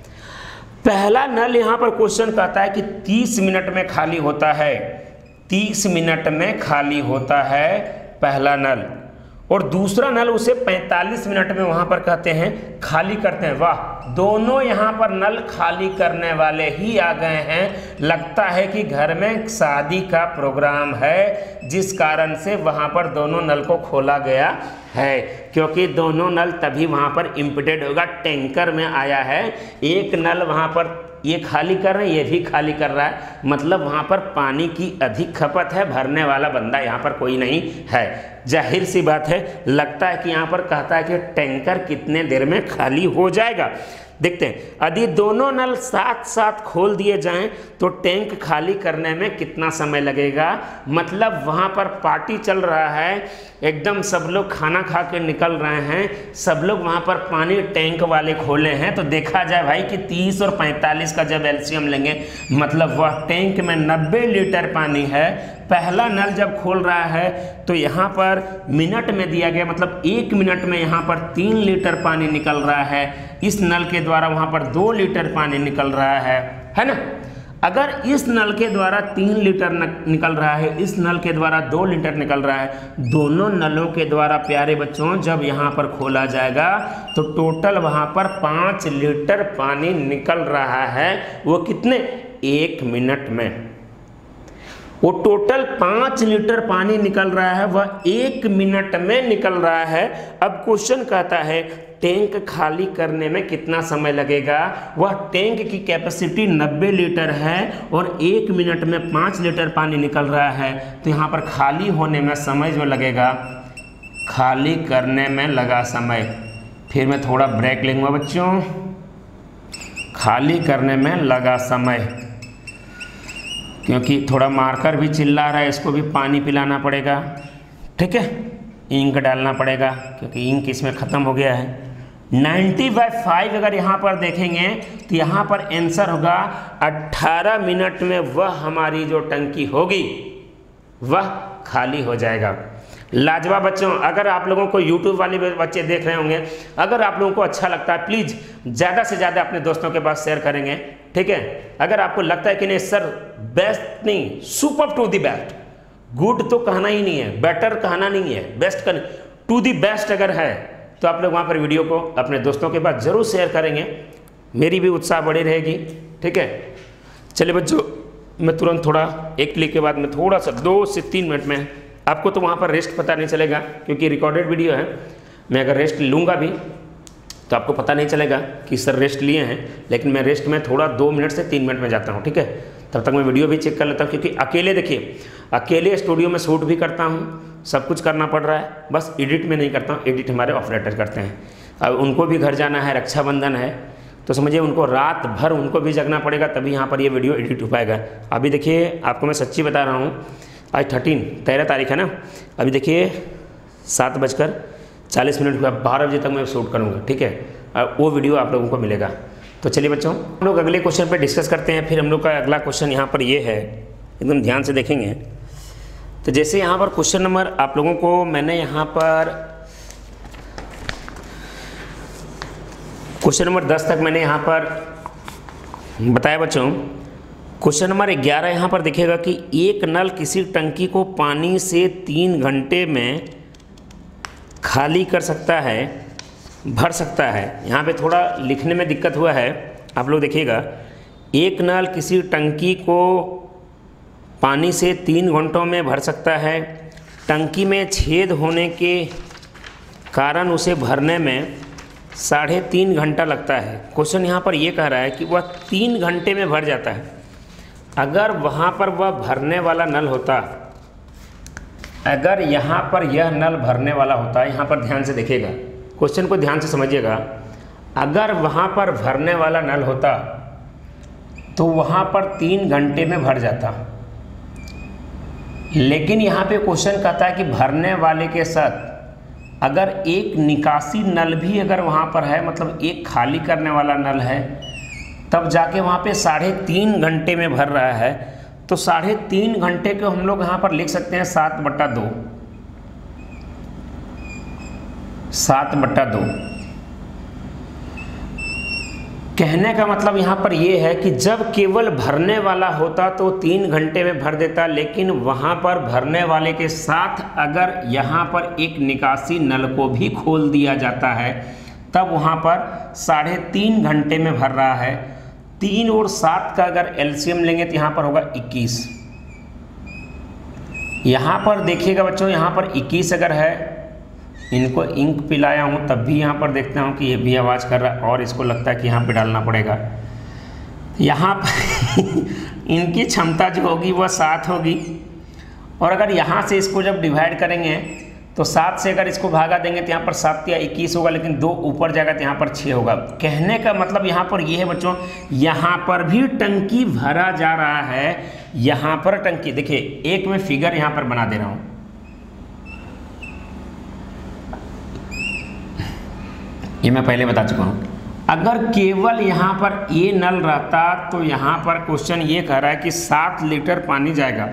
Speaker 1: पहला नल यहाँ पर क्वेश्चन कहता है कि तीस मिनट में खाली होता है, तीस मिनट में खाली होता है पहला नल, और दूसरा नल उसे पैंतालीस मिनट में वहाँ पर कहते हैं खाली करते हैं। वाह, दोनों यहाँ पर नल खाली करने वाले ही आ गए हैं। लगता है कि घर में शादी का प्रोग्राम है, जिस कारण से वहाँ पर दोनों नल को खोला गया है, क्योंकि दोनों नल तभी वहाँ पर इम्पिटेड होगा। टैंकर में आया है, एक नल वहाँ पर ये खाली कर रहे हैं, ये भी खाली कर रहा है, मतलब वहाँ पर पानी की अधिक खपत है, भरने वाला बंदा यहाँ पर कोई नहीं है। जाहिर सी बात है, लगता है कि यहाँ पर कहता है कि टैंकर कितने देर में खाली हो जाएगा। देखते हैं, यदि दोनों नल साथ साथ खोल दिए जाएं तो टैंक खाली करने में कितना समय लगेगा। मतलब वहाँ पर पार्टी चल रहा है, एकदम सब लोग खाना खा के निकल रहे हैं, सब लोग वहाँ पर पानी टैंक वाले खोले हैं, तो देखा जाए भाई कि तीस और पैंतालीस का जब एलसीएम लेंगे, मतलब वह टैंक में नब्बे लीटर पानी है। पहला नल जब खोल रहा है तो यहाँ पर मिनट में दिया गया, मतलब एक मिनट में यहाँ पर तीन लीटर पानी निकल रहा है। इस नल के द्वारा वहाँ पर दो लीटर पानी निकल रहा है, है ना। अगर इस नल के द्वारा तीन लीटर निकल रहा है, इस नल के द्वारा दो लीटर निकल रहा है, दोनों नलों के द्वारा प्यारे बच्चों जब यहाँ पर खोला जाएगा तो टोटल वहाँ पर पाँच लीटर पानी निकल रहा है। वो कितने? एक मिनट में। वो टोटल पाँच लीटर पानी निकल रहा है, वह एक मिनट में निकल रहा है। अब क्वेश्चन कहता है टैंक खाली करने में कितना समय लगेगा। वह टैंक की कैपेसिटी नब्बे लीटर है और एक मिनट में पाँच लीटर पानी निकल रहा है, तो यहाँ पर खाली होने में समय जो लगेगा, खाली करने में लगा समय। फिर मैं थोड़ा ब्रेक लूँगा बच्चों, खाली करने में लगा समय, क्योंकि थोड़ा मार्कर भी चिल्ला रहा है, इसको भी पानी पिलाना पड़ेगा, ठीक है, इंक डालना पड़ेगा क्योंकि इंक इसमें ख़त्म हो गया है। नब्बे बाई फाइव अगर यहाँ पर देखेंगे तो यहाँ पर आंसर होगा अट्ठारह मिनट में वह हमारी जो टंकी होगी वह खाली हो जाएगा। लाजवाब बच्चों, अगर आप लोगों को YouTube वाले बच्चे देख रहे होंगे, अगर आप लोगों को अच्छा लगता है प्लीज़ ज़्यादा से ज़्यादा अपने दोस्तों के पास शेयर करेंगे, ठीक है। अगर आपको लगता है कि नहीं सर बेस्ट नहीं, super to the best, good तो कहना ही नहीं है, बेटर कहना नहीं है, बेस्ट कहना, टू दी बेस्ट अगर है तो आप लोग वहाँ पर वीडियो को अपने दोस्तों के पास ज़रूर शेयर करेंगे, मेरी भी उत्साह बढ़ी रहेगी, ठीक है। चलिए बच्चों, मैं तुरंत थोड़ा एक क्लिक के बाद में थोड़ा सा दो से तीन मिनट में, आपको तो वहाँ पर रेस्ट पता नहीं चलेगा क्योंकि रिकॉर्डेड वीडियो है, मैं अगर रेस्ट लूँगा भी तो आपको पता नहीं चलेगा कि सर रेस्ट लिए हैं, लेकिन मैं रेस्ट में थोड़ा दो मिनट से तीन मिनट में जाता हूँ, ठीक है। तब तक मैं वीडियो भी चेक कर लेता हूँ, क्योंकि अकेले देखिए, अकेले स्टूडियो में शूट भी करता हूँ, सब कुछ करना पड़ रहा है, बस एडिट में नहीं करता हूँ, एडिट हमारे ऑपरेटर करते हैं। अब उनको भी घर जाना है, रक्षाबंधन है, तो समझिए उनको रात भर उनको भी जगना पड़ेगा, तभी यहाँ पर ये वीडियो एडिट हो पाएगा। अभी देखिए, आपको मैं सच्ची बता रहा हूँ, आज थर्टीन तेरह तारीख है ना, अभी देखिए सात बजकर चालीस मिनट हुआ, बारह बजे तक मैं शूट करूँगा, ठीक है, और वो वीडियो आप लोगों को मिलेगा। तो चलिए बच्चों, हम लोग अगले क्वेश्चन पर डिस्कस करते हैं। फिर हम लोग का अगला क्वेश्चन यहाँ पर ये है, एकदम ध्यान से देखेंगे। तो जैसे यहाँ पर क्वेश्चन नंबर आप लोगों को मैंने यहाँ पर क्वेश्चन नंबर दस तक मैंने यहाँ पर बताया बच्चों। क्वेश्चन नंबर ग्यारह यहाँ पर देखिएगा कि एक नल किसी टंकी को पानी से तीन घंटे में खाली कर सकता है, भर सकता है। यहाँ पे थोड़ा लिखने में दिक्कत हुआ है, आप लोग देखिएगा। एक नल किसी टंकी को पानी से तीन घंटों में भर सकता है, टंकी में छेद होने के कारण उसे भरने में साढ़े तीन घंटा लगता है। क्वेश्चन यहाँ पर ये कह रहा है कि वह तीन घंटे में भर जाता है। अगर वहाँ पर वह भरने वाला नल होता, अगर यहाँ पर यह नल भरने वाला होता, यहाँ पर ध्यान से देखिएगा, क्वेश्चन को ध्यान से समझिएगा। अगर वहाँ पर भरने वाला नल होता तो वहाँ पर तीन घंटे में भर जाता, लेकिन यहाँ पे क्वेश्चन कहता है कि भरने वाले के साथ अगर एक निकासी नल भी अगर वहाँ पर है, मतलब एक खाली करने वाला नल है, तब जाके वहाँ पे साढ़े तीन घंटे में भर रहा है। तो साढ़े तीन घंटे को हम लोग यहाँ पर लिख सकते हैं सात बट्टा दो, सात बट्टा दो। कहने का मतलब यहाँ पर ये है कि जब केवल भरने वाला होता तो तीन घंटे में भर देता, लेकिन वहाँ पर भरने वाले के साथ अगर यहाँ पर एक निकासी नल को भी खोल दिया जाता है, तब वहाँ पर साढ़े तीन घंटे में भर रहा है। तीन और सात का अगर एलसीएम लेंगे तो यहाँ पर होगा इक्कीस। यहाँ पर देखिएगा बच्चों, यहाँ पर इक्कीस अगर है, इनको इंक पिलाया हूँ तब भी यहाँ पर देखता हूँ कि ये भी आवाज़ कर रहा है, और इसको लगता है कि यहाँ पे डालना पड़ेगा। यहाँ पर इनकी क्षमता जो होगी वह सात होगी, और अगर यहाँ से इसको जब डिवाइड करेंगे तो सात से अगर इसको भागा देंगे तो यहाँ पर सात या इक्कीस होगा, लेकिन दो ऊपर जाएगा तो यहाँ पर छः होगा। कहने का मतलब यहाँ पर ये है बच्चों, यहाँ पर भी टंकी भरा जा रहा है। यहाँ पर टंकी देखिए, एक मैं फिगर यहाँ पर बना दे रहा हूँ, ये मैं पहले बता चुका हूँ। अगर केवल यहाँ पर ये नल रहता तो यहाँ पर क्वेश्चन ये कह रहा है कि सात लीटर पानी जाएगा,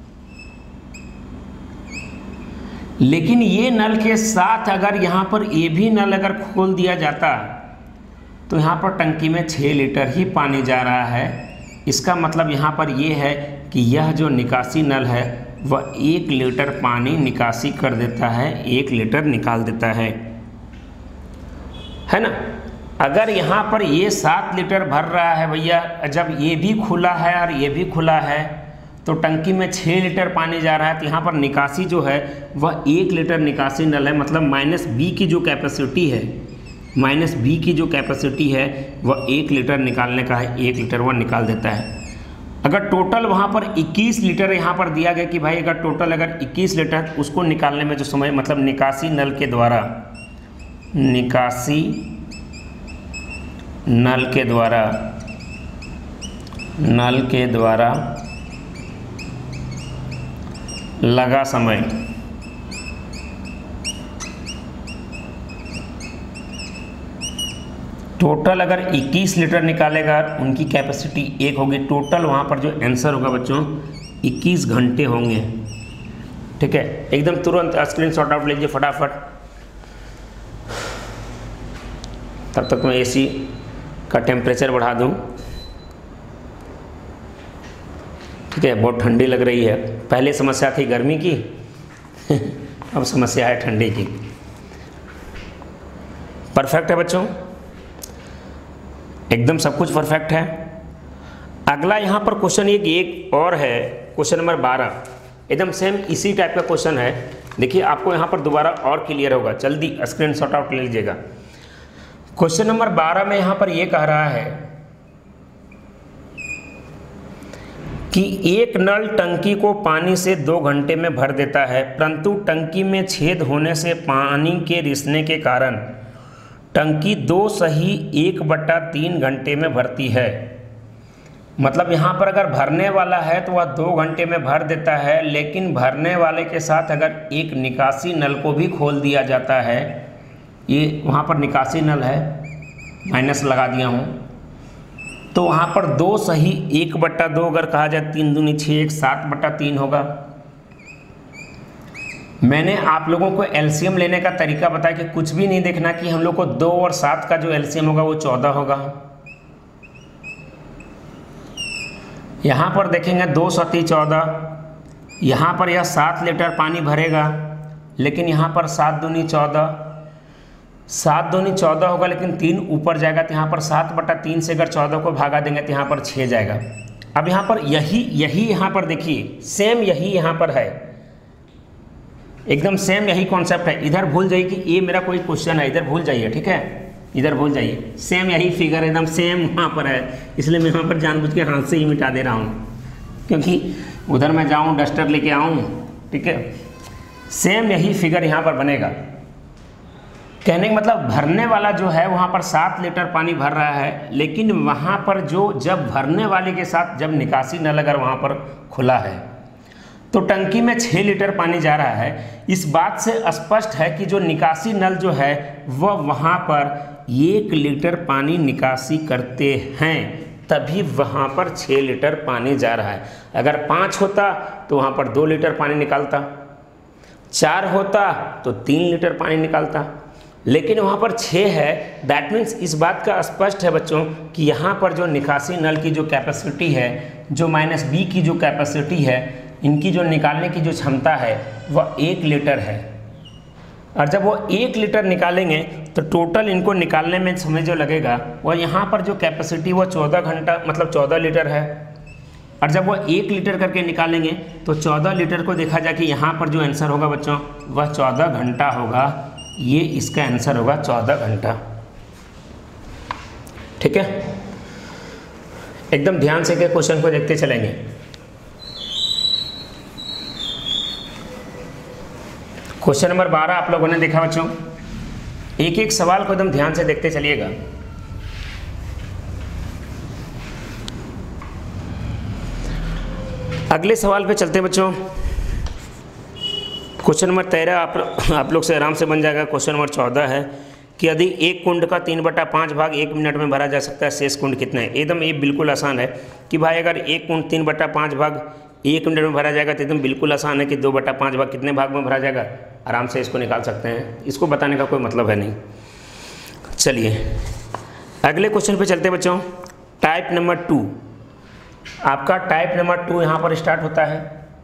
Speaker 1: लेकिन ये नल के साथ अगर यहाँ पर ये भी नल अगर खोल दिया जाता तो यहाँ पर टंकी में छः लीटर ही पानी जा रहा है। इसका मतलब यहाँ पर ये है कि यह जो निकासी नल है वह एक लीटर पानी निकासी कर देता है, एक लीटर निकाल देता है, है ना। अगर यहाँ पर ये सात लीटर भर रहा है भैया, जब ये भी खुला है और ये भी खुला है, तो टंकी में छः लीटर पानी जा रहा है, तो यहाँ पर निकासी जो है वह एक लीटर निकासी नल है, मतलब माइनस बी की जो कैपेसिटी है, माइनस बी की जो कैपेसिटी है वह एक लीटर निकालने का है, एक लीटर वह निकाल देता है। अगर टोटल वहाँ पर इक्कीस लीटर यहाँ पर दिया गया कि भाई अगर टोटल अगर इक्कीस लीटर, उसको निकालने में जो समय, मतलब निकासी नल के द्वारा, निकासी नल के द्वारा नल के द्वारा लगा समय टोटल अगर इक्कीस लीटर निकालेगा, उनकी कैपेसिटी एक होगी, टोटल वहाँ पर जो आंसर होगा बच्चों इक्कीस घंटे होंगे। ठीक है, एकदम तुरंत स्क्रीन शॉट आउट लीजिए फटाफट। तब तक मैं एसी का टेम्परेचर बढ़ा दूँ। ठीक है, बहुत ठंडी लग रही है। पहले समस्या थी गर्मी की अब समस्या है ठंडी की। परफेक्ट है बच्चों, एकदम सब कुछ परफेक्ट है। अगला यहाँ पर क्वेश्चन एक एक और है, क्वेश्चन नंबर बारह, एकदम सेम इसी टाइप का क्वेश्चन है। देखिए आपको यहाँ पर दोबारा और क्लियर होगा, जल्दी स्क्रीन शॉट आउट ले लीजिएगा। क्वेश्चन नंबर बारह में यहाँ पर ये कह रहा है कि एक नल टंकी को पानी से दो घंटे में भर देता है, परंतु टंकी में छेद होने से पानी के रिसने के कारण टंकी दो सही एक बट्टा तीन घंटे में भरती है। मतलब यहाँ पर अगर भरने वाला है तो वह दो घंटे में भर देता है, लेकिन भरने वाले के साथ अगर एक निकासी नल को भी खोल दिया जाता है, ये वहाँ पर निकासी नल है, माइनस लगा दिया हूँ, तो वहाँ पर दो सही एक बट्टा दो अगर कहा जाए, तीन दूनी छः, एक सात बट्टा तीन होगा। मैंने आप लोगों को एलसीएम लेने का तरीका बताया कि कुछ भी नहीं देखना कि हम लोग को दो और सात का जो एलसीएम होगा वो चौदह होगा। यहाँ पर देखेंगे दो सती चौदह, यहाँ पर यह सात लीटर पानी भरेगा, लेकिन यहाँ पर सात दूनी चौदह, सात दूनी चौदह होगा, लेकिन तीन ऊपर जाएगा, तो यहाँ पर सात बटा तीन से अगर चौदह को भागा देंगे तो यहाँ पर छः जाएगा। अब यहाँ पर यही यही यहाँ पर देखिए सेम यही यहाँ पर है, एकदम सेम यही कॉन्सेप्ट है। इधर भूल जाइए कि ये मेरा कोई क्वेश्चन है, इधर भूल जाइए, ठीक है, इधर भूल जाइए, सेम यही फिगर एकदम सेम वहाँ पर है, इसलिए मैं यहाँ पर जानबूझ के हाथ से ही मिटा दे रहा हूँ, क्योंकि उधर मैं जाऊँ डस्टर लेके आऊँ, ठीक है, सेम यही फिगर यहाँ पर बनेगा। कहने का मतलब भरने वाला जो है वहाँ पर सात लीटर पानी भर रहा है, लेकिन वहाँ पर जो जब भरने वाले के साथ जब निकासी नल अगर वहाँ पर खुला है तो टंकी में छः लीटर पानी जा रहा है। इस बात से स्पष्ट है कि जो निकासी नल जो है वह वहाँ पर एक लीटर पानी निकासी करते हैं, तभी वहाँ पर छः लीटर पानी जा रहा है। अगर पाँच होता तो वहाँ पर दो लीटर पानी निकालता, चार होता तो तीन लीटर पानी निकालता, लेकिन वहाँ पर छः है। दैट मीन्स इस बात का स्पष्ट है बच्चों कि यहाँ पर जो निकासी नल की जो कैपेसिटी है, जो माइनस बी की जो कैपेसिटी है, इनकी जो निकालने की जो क्षमता है वह एक लीटर है। और जब वो एक लीटर निकालेंगे तो टोटल इनको निकालने में समय जो लगेगा वह यहाँ पर जो कैपेसिटी वो चौदह घंटा मतलब चौदह लीटर है। और जब वो एक लीटर करके निकालेंगे तो चौदह लीटर को देखा जाए कि यहाँ पर जो आंसर होगा बच्चों वह चौदह घंटा होगा। ये इसका आंसर होगा चौदह घंटा। ठीक है, एकदम ध्यान से के क्वेश्चन को देखते चलेंगे। क्वेश्चन नंबर बारह आप लोगों ने देखा बच्चों, एक एक सवाल को एकदम ध्यान से देखते चलिएगा। अगले सवाल पे चलते हैं बच्चों। क्वेश्चन नंबर तेरह आप आप लोग से आराम से बन जाएगा। क्वेश्चन नंबर चौदह है कि यदि एक कुंड का तीन बटा पाँच भाग एक मिनट में भरा जा सकता है, शेष कुंड कितना है। एकदम ये बिल्कुल आसान है कि भाई अगर एक कुंड तीन बटा पाँच भाग एक मिनट में भरा जाएगा तो एकदम बिल्कुल आसान है कि दो बटा पाँच भाग कितने भाग में भरा जाएगा, आराम से इसको निकाल सकते हैं। इसको बताने का कोई मतलब है नहीं। चलिए अगले क्वेश्चन पे चलते बच्चों। टाइप नंबर टू, आपका टाइप नंबर टू यहाँ पर स्टार्ट होता है।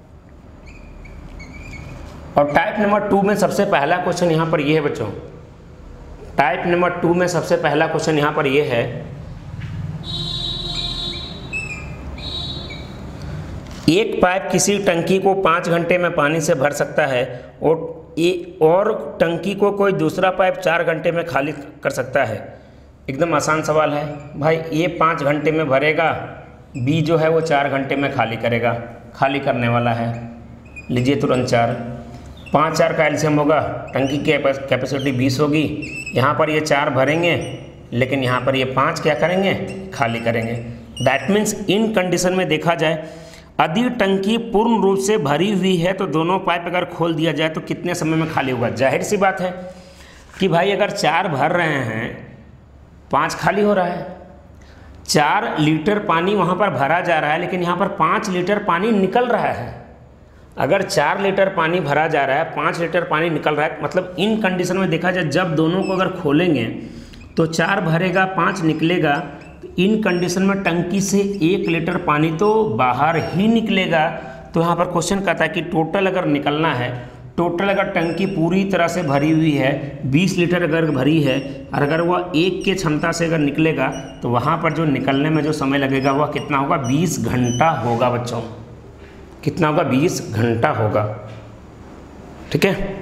Speaker 1: और टाइप नंबर टू में सबसे पहला क्वेश्चन यहाँ पर ये है बच्चों। टाइप नंबर टू में सबसे पहला क्वेश्चन यहाँ पर ये है एक पाइप किसी टंकी को पाँच घंटे में पानी से भर सकता है और ए, और टंकी को कोई दूसरा पाइप चार घंटे में खाली कर सकता है। एकदम आसान सवाल है भाई। ए पाँच घंटे में भरेगा, बी जो है वो चार घंटे में खाली करेगा, खाली करने वाला है। लीजिए तुरंत चार, पाँच चार का एलसीएम होगा, टंकी की कैपेसिटी बीस होगी। यहाँ पर ये चार भरेंगे लेकिन यहाँ पर ये पाँच क्या करेंगे, खाली करेंगे। दैट मीन्स इन कंडीशन में देखा जाए यदि टंकी पूर्ण रूप से भरी हुई है तो दोनों पाइप अगर खोल दिया जाए तो कितने समय में खाली होगा। जाहिर सी बात है कि भाई अगर चार भर रहे हैं, पाँच खाली हो रहा है। चार लीटर पानी वहाँ पर भरा जा रहा है लेकिन यहाँ पर पाँच लीटर पानी निकल रहा है। अगर चार लीटर पानी भरा जा रहा है, पाँच लीटर पानी निकल रहा है, मतलब इन कंडीशन में देखा जाए जब दोनों को अगर खोलेंगे तो चार भरेगा, पाँच निकलेगा। तो इन कंडीशन में टंकी से एक लीटर पानी तो बाहर ही निकलेगा। तो यहाँ पर क्वेश्चन कहता है कि टोटल अगर निकलना है, टोटल अगर टंकी पूरी तरह से भरी हुई है, बीस लीटर अगर भरी है और अगर वह एक के क्षमता से अगर निकलेगा तो वहाँ पर जो निकलने में जो समय लगेगा वह कितना होगा, बीस घंटा होगा बच्चों। कितना होगा, बीस घंटा होगा। ठीक है,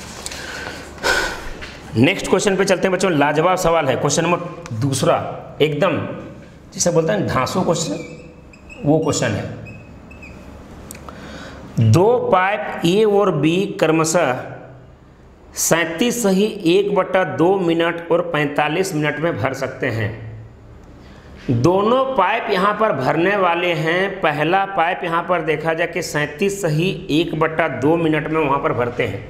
Speaker 1: नेक्स्ट क्वेश्चन पे चलते हैं बच्चों। लाजवाब सवाल है, क्वेश्चन नंबर दूसरा, एकदम जिसे बोलते हैं धांसू क्वेश्चन, वो क्वेश्चन है। दो पाइप ए और बी क्रमशः सैंतीस सही एक बटा दो मिनट और पैंतालीस मिनट में भर सकते हैं। दोनों पाइप यहाँ पर भरने वाले हैं। पहला पाइप यहाँ पर देखा जाए कि सैंतीस सही एक बटा दो मिनट में वहाँ पर भरते हैं।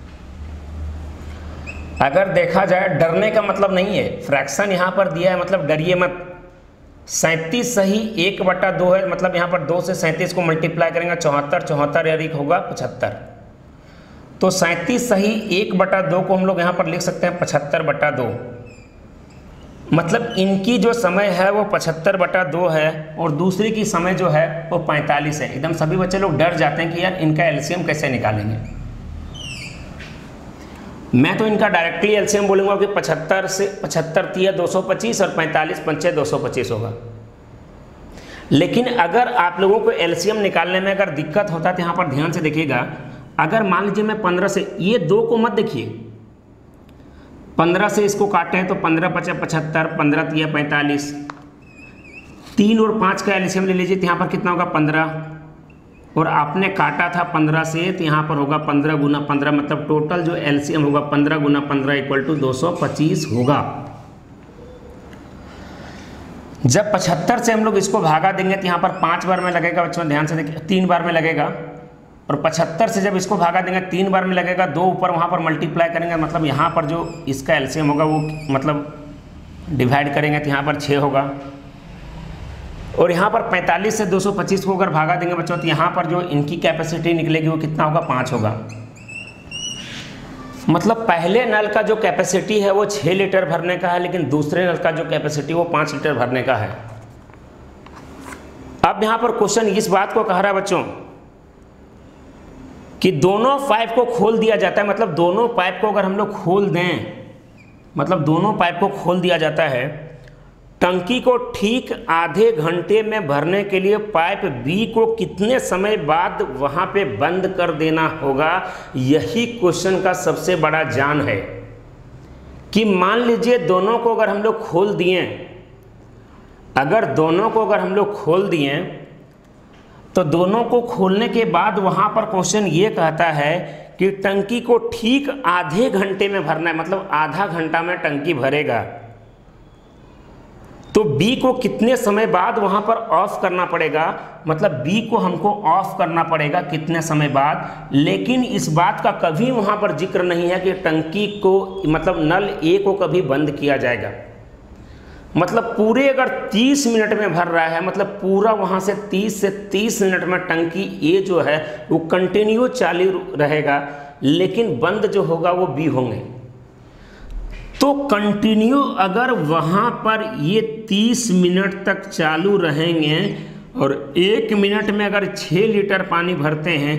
Speaker 1: अगर देखा जाए, डरने का मतलब नहीं है, फ्रैक्शन यहाँ पर दिया है मतलब डरिए मत। सैंतीस सही एक बटा दो है, मतलब यहाँ पर दो से सैंतीस को मल्टीप्लाई करेंगे, चौहत्तर, चौहत्तर यानी होगा पचहत्तर। तो सैंतीस सही एक बटा दो को हम लोग यहाँ पर लिख सकते हैं पचहत्तर बटा दो। मतलब इनकी जो समय है वो पचहत्तर बटा दो है और दूसरी की समय जो है वो पैंतालीस है। एकदम सभी बच्चे लोग डर जाते हैं कि यार इनका एलसीएम कैसे निकालेंगे। मैं तो इनका डायरेक्टली एलसीएम बोलूँगा कि पचहत्तर से पचहत्तर तिया दो सौ पच्चीस और पैंतालीस पंचे दो सौ पच्चीस होगा। लेकिन अगर आप लोगों को एलसीएम निकालने में अगर दिक्कत होता है तो यहाँ पर ध्यान से देखिएगा। अगर मान लीजिए मैं पंद्रह से, ये दो को मत देखिए, पंद्रह से इसको काटें तो पंद्रह पचा पचहत्तर, पंद्रह तिया पैंतालीस, तीन और पाँच का एलसीएम ले लीजिए तो यहाँ पर कितना होगा, पंद्रह। और आपने काटा था पंद्रह से तो यहाँ पर होगा पंद्रह गुना पंद्रह, मतलब टोटल जो एलसीएम होगा पंद्रह गुना पंद्रह इक्वल टू दो सौ पच्चीस होगा। जब पचहत्तर से हम लोग इसको भागा देंगे तो यहाँ पर पाँच बार में लगेगा बच्चों, ध्यान से देखिए, तीन बार में लगेगा। और पचहत्तर से जब इसको भागा देंगे तीन बार में लगेगा, दो ऊपर वहाँ पर मल्टीप्लाई करेंगे, मतलब यहाँ पर जो इसका एलसीएम होगा वो मतलब डिवाइड करेंगे तो यहाँ पर छः होगा। और यहाँ पर पैंतालीस से दो सौ पच्चीस को अगर भागा देंगे बच्चों तो यहाँ पर जो इनकी कैपेसिटी निकलेगी वो कितना होगा, पाँच होगा। मतलब पहले नल का जो कैपेसिटी है वो छः लीटर भरने का है, लेकिन दूसरे नल का जो कैपेसिटी वो पाँच लीटर भरने का है। अब यहाँ पर क्वेश्चन इस बात को कह रहा है बच्चों कि दोनों पाइप को खोल दिया जाता है। मतलब दोनों पाइप को अगर हम लोग खोल दें, मतलब दोनों पाइप को खोल दिया जाता है, टंकी को ठीक आधे घंटे में भरने के लिए पाइप बी को कितने समय बाद वहां पे बंद कर देना होगा। यही क्वेश्चन का सबसे बड़ा जान है कि मान लीजिए दोनों को अगर हम लोग खोल दिए, अगर दोनों को अगर हम लोग खोल दिए तो दोनों को खोलने के बाद वहां पर क्वेश्चन ये कहता है कि टंकी को ठीक आधे घंटे में भरना है, मतलब आधा घंटा में टंकी भरेगा। तो बी को कितने समय बाद वहां पर ऑफ करना पड़ेगा, मतलब बी को हमको ऑफ करना पड़ेगा कितने समय बाद। लेकिन इस बात का कभी वहां पर जिक्र नहीं है कि टंकी को, मतलब नल ए को कभी बंद किया जाएगा। मतलब पूरे अगर तीस मिनट में भर रहा है, मतलब पूरा वहां से तीस से तीस मिनट में टंकी ए जो है वो कंटिन्यू चालू रहेगा, लेकिन बंद जो होगा वो बी होंगे। तो कंटिन्यू अगर वहां पर ये तीस मिनट तक चालू रहेंगे और एक मिनट में अगर छः लीटर पानी भरते हैं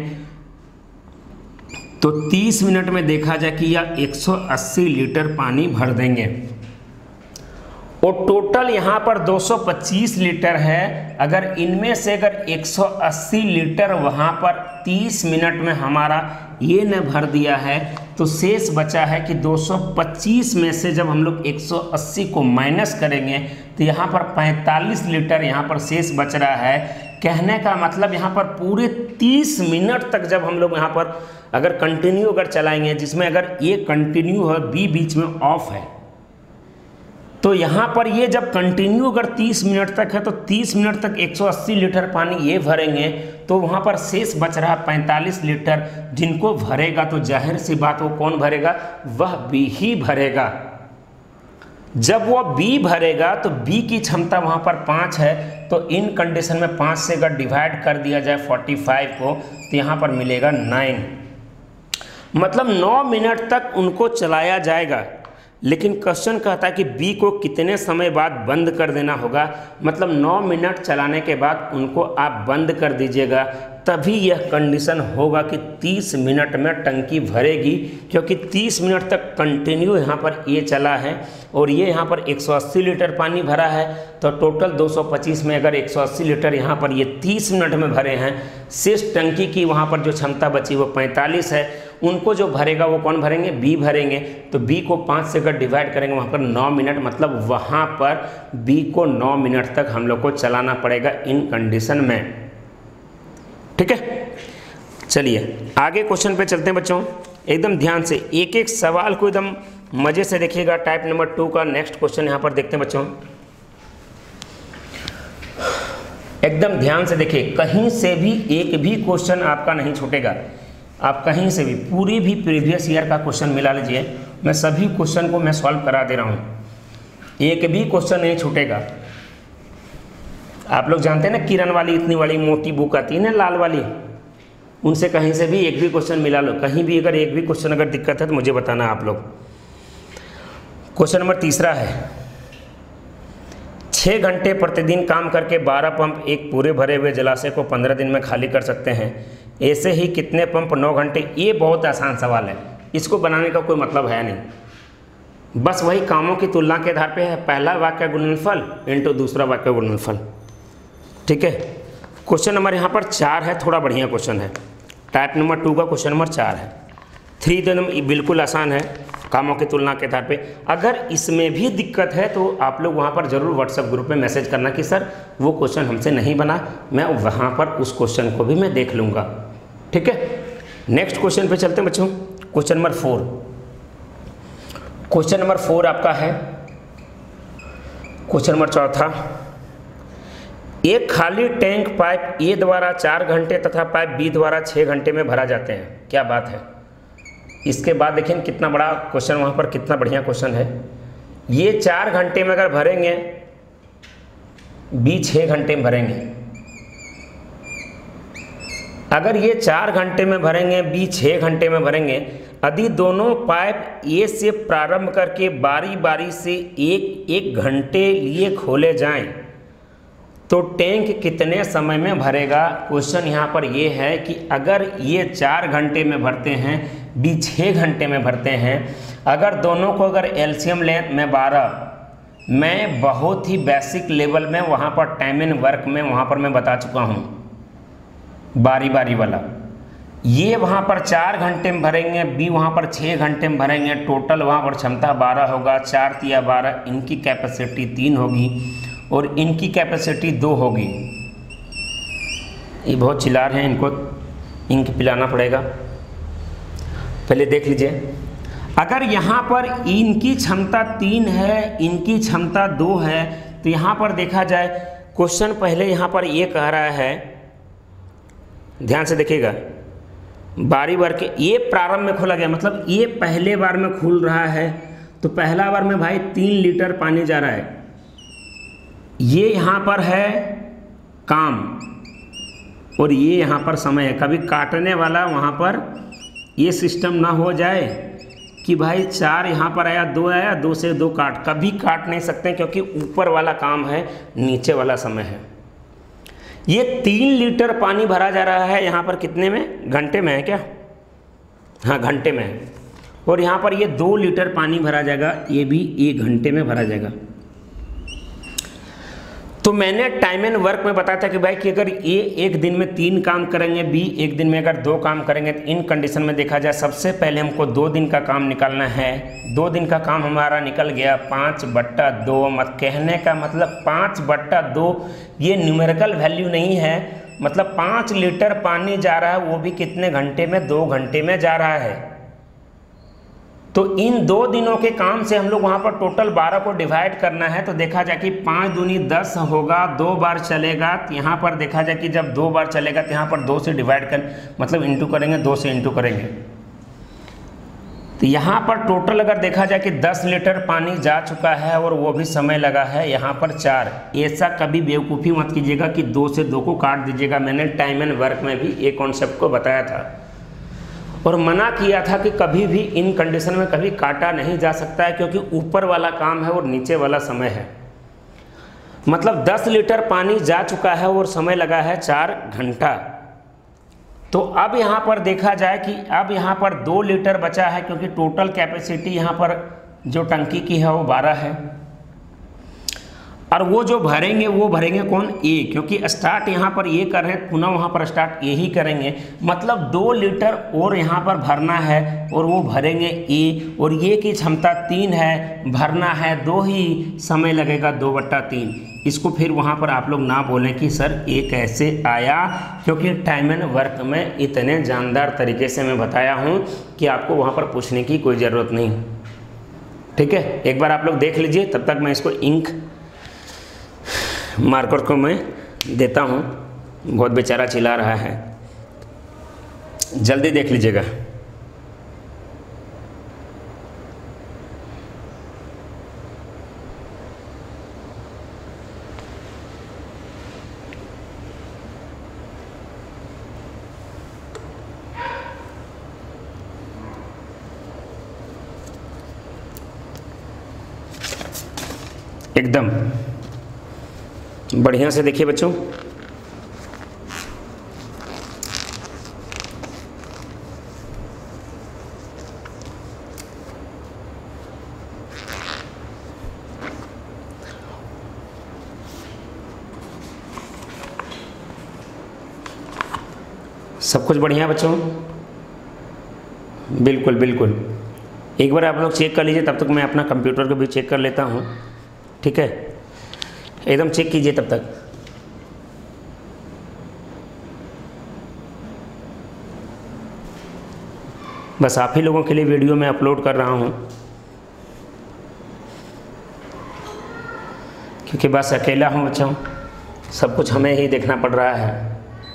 Speaker 1: तो तीस मिनट में देखा जाए कि यह एक सौ अस्सी लीटर पानी भर देंगे। और टोटल यहाँ पर दो सौ पच्चीस लीटर है। अगर इनमें से अगर एक सौ अस्सी लीटर वहाँ पर तीस मिनट में हमारा ये ने भर दिया है, तो शेष बचा है कि दो सौ पच्चीस में से जब हम लोग एक सौ अस्सी को माइनस करेंगे तो यहाँ पर पैंतालीस लीटर यहाँ पर शेष बच रहा है। कहने का मतलब यहाँ पर पूरे तीस मिनट तक जब हम लोग यहाँ पर अगर कंटिन्यू अगर चलाएंगे, जिसमें अगर ये कंटिन्यू है, बी बीच में ऑफ है, तो यहाँ पर ये जब कंटिन्यू अगर तीस मिनट तक है तो तीस मिनट तक एक सौ अस्सी लीटर पानी ये भरेंगे, तो वहाँ पर शेष बच रहा पैंतालीस लीटर, जिनको भरेगा तो जाहिर सी बात वो कौन भरेगा, वह बी ही भरेगा। जब वो बी भरेगा तो बी की क्षमता वहाँ पर पाँच है, तो इन कंडीशन में पाँच से अगर डिवाइड कर दिया जाए पैंतालीस को तो यहाँ पर मिलेगा नाइन, मतलब नौ मिनट तक उनको चलाया जाएगा। लेकिन क्वेश्चन कहता है कि बी को कितने समय बाद बंद कर देना होगा, मतलब नौ मिनट चलाने के बाद उनको आप बंद कर दीजिएगा, तभी यह कंडीशन होगा कि तीस मिनट में टंकी भरेगी, क्योंकि तीस मिनट तक कंटिन्यू यहाँ पर ये चला है और ये यहाँ पर एक सौ अस्सी लीटर पानी भरा है। तो टोटल दो सौ पच्चीस में अगर एक सौ अस्सी लीटर यहाँ पर ये तीस मिनट में भरे हैं, शेष टंकी की वहाँ पर जो क्षमता बची वो पैंतालीस है, उनको जो भरेगा वो कौन भरेंगे, बी भरेंगे। तो बी को पाँच से अगर डिवाइड करेंगे वहाँ पर नौ मिनट, मतलब वहाँ पर बी को नौ मिनट तक हम लोग को चलाना पड़ेगा इन कंडीशन में। ठीक है, चलिए आगे क्वेश्चन पे चलते हैं बच्चों। एकदम ध्यान से एक एक सवाल को एकदम मजे से देखिएगा। टाइप नंबर टू का नेक्स्ट क्वेश्चन यहाँ पर देखते हैं बच्चों, एकदम ध्यान से देखिए, कहीं से भी एक भी क्वेश्चन आपका नहीं छूटेगा। आप कहीं से भी पूरी भी प्रीवियस ईयर का क्वेश्चन मिला लीजिए, मैं सभी क्वेश्चन को मैं सॉल्व करा दे रहा हूँ, एक भी क्वेश्चन नहीं छूटेगा। आप लोग जानते हैं ना किरण वाली इतनी बड़ी मोटी बुक आती है ना लाल वाली, उनसे कहीं से भी एक भी क्वेश्चन मिला लो। कहीं भी अगर एक भी क्वेश्चन अगर दिक्कत है तो मुझे बताना आप लोग। क्वेश्चन नंबर तीसरा है, छः घंटे प्रतिदिन काम करके बारह पंप एक पूरे भरे हुए जलाशय को पंद्रह दिन में खाली कर सकते हैं, ऐसे ही कितने पंप नौ घंटे। ये बहुत आसान सवाल है, इसको बनाने का कोई मतलब है नहीं, बस वही कामों की तुलना के आधार पे है। पहला वाक्य गुणनफल इंटू दूसरा वाक्य गुणनफल। ठीक है, क्वेश्चन नंबर यहाँ पर चार है, थोड़ा बढ़िया क्वेश्चन है। टाइप नंबर टू का क्वेश्चन नंबर चार है। थ्री तो एकदम बिल्कुल आसान है, कामों की तुलना के आधार पे। अगर इसमें भी दिक्कत है तो आप लोग वहाँ पर ज़रूर व्हाट्सएप ग्रुप में मैसेज करना कि सर वो क्वेश्चन हमसे नहीं बना, मैं वहाँ पर उस क्वेश्चन को भी मैं देख लूँगा। ठीक है, नेक्स्ट क्वेश्चन पे चलते हैं बच्चों। Question number four, question number four आपका है क्वेश्चन नंबर चौथा, एक खाली टैंक पाइप ए द्वारा चार घंटे तथा पाइप बी द्वारा छः घंटे में भरा जाते हैं। क्या बात है। इसके बाद देखिए कितना बड़ा क्वेश्चन, वहाँ पर कितना बढ़िया क्वेश्चन है। ये चार घंटे में अगर भरेंगे, बी छः घंटे में भरेंगे। अगर ये चार घंटे में भरेंगे, बी छः घंटे में भरेंगे, यदि दोनों पाइप ए से प्रारंभ करके बारी बारी से एक एक घंटे लिए खोले जाएं, तो टैंक कितने समय में भरेगा। क्वेश्चन यहाँ पर ये है कि अगर ये चार घंटे में भरते हैं, बी छः घंटे में भरते हैं, अगर दोनों को अगर एलसीएम लें मैं बारह, मैं बहुत ही बेसिक लेवल में वहाँ पर टाइम एंड वर्क में वहाँ पर मैं बता चुका हूँ बारी बारी वाला। ये वहाँ पर चार घंटे में भरेंगे, बी वहाँ पर छः घंटे में भरेंगे, टोटल वहाँ पर क्षमता बारह होगा, चार तिया बारह, इनकी कैपेसिटी तीन होगी और इनकी कैपेसिटी दो होगी। ये बहुत चिल्ला रहे हैं, इनको इंक पिलाना पड़ेगा। पहले देख लीजिए, अगर यहाँ पर इनकी क्षमता तीन है, इनकी क्षमता दो है, तो यहाँ पर देखा जाए क्वेश्चन पहले यहाँ पर ये कह रहा है, ध्यान से देखिएगा, बारी बार के ये प्रारंभ में खोला गया, मतलब ये पहले बार में खुल रहा है, तो पहला बार में भाई तीन लीटर पानी जा रहा है। ये यहाँ पर है काम और ये यहाँ पर समय है। कभी काटने वाला वहाँ पर ये सिस्टम ना हो जाए कि भाई चार यहाँ पर आया, दो आया, दो से दो काट, कभी काट नहीं सकते क्योंकि ऊपर वाला काम है, नीचे वाला समय है। ये तीन लीटर पानी भरा जा रहा है यहाँ पर कितने में, घंटे में है क्या, हाँ घंटे में है। और यहाँ पर ये दो लीटर पानी भरा जाएगा, ये भी एक घंटे में भरा जाएगा। तो मैंने टाइम एंड वर्क में बताया था कि भाई कि अगर ए एक दिन में तीन काम करेंगे, बी एक दिन में अगर दो काम करेंगे, तो इन कंडीशन में देखा जाए सबसे पहले हमको दो दिन का काम निकालना है। दो दिन का काम हमारा निकल गया पाँच बट्टा दो। मत कहने का मतलब पाँच बट्टा दो ये न्यूमेरिकल वैल्यू नहीं है, मतलब पाँच लीटर पानी जा रहा है, वो भी कितने घंटे में, दो घंटे में जा रहा है। तो इन दो दिनों के काम से हम लोग वहाँ पर टोटल बारह को डिवाइड करना है। तो देखा जाए कि पाँच दूनी दस होगा, दो बार चलेगा। तो यहाँ पर देखा जाए कि जब दो बार चलेगा तो यहाँ पर दो से डिवाइड कर मतलब इंटू करेंगे, दो से इंटू करेंगे। तो यहाँ पर टोटल अगर देखा जाए कि दस लीटर पानी जा चुका है और वो भी समय लगा है यहाँ पर चार। ऐसा कभी बेवकूफ़ी मत कीजिएगा कि दो से दो को काट दीजिएगा। मैंने टाइम एंड वर्क में भी ये कॉन्सेप्ट को बताया था और मना किया था कि कभी भी इन कंडीशन में कभी काटा नहीं जा सकता है, क्योंकि ऊपर वाला काम है और नीचे वाला समय है। मतलब दस लीटर पानी जा चुका है और समय लगा है चार घंटा। तो अब यहाँ पर देखा जाए कि अब यहाँ पर दो लीटर बचा है, क्योंकि टोटल कैपेसिटी यहाँ पर जो टंकी की है वो बारह है। और वो जो भरेंगे वो भरेंगे कौन, ए, क्योंकि स्टार्ट यहाँ पर ये कर रहे हैं, पुनः वहाँ पर स्टार्ट ए ही करेंगे। मतलब दो लीटर और यहाँ पर भरना है और वो भरेंगे ए, और ये की क्षमता तीन है, भरना है दो ही, समय लगेगा दो बट्टा तीन। इसको फिर वहाँ पर आप लोग ना बोलें कि सर ये कैसे आया, क्योंकि टाइम एंड वर्क में इतने जानदार तरीके से मैं बताया हूँ कि आपको वहाँ पर पूछने की कोई ज़रूरत नहीं। ठीक है, एक बार आप लोग देख लीजिए, तब तक मैं इसको इंक मार्कर को मैं देता हूँ। बहुत बेचारा चिल्ला रहा है, जल्दी देख लीजिएगा। एकदम बढ़िया से देखिए बच्चों। सब कुछ बढ़िया बच्चों, बिल्कुल बिल्कुल। एक बार आप लोग चेक कर लीजिए, तब तक मैं अपना कंप्यूटर को भी चेक कर लेता हूँ। ठीक है, एकदम चेक कीजिए तब तक। बस आप ही लोगों के लिए वीडियो मैं अपलोड कर रहा हूँ, क्योंकि बस अकेला हूँ बच्चों, सब कुछ हमें ही देखना पड़ रहा है।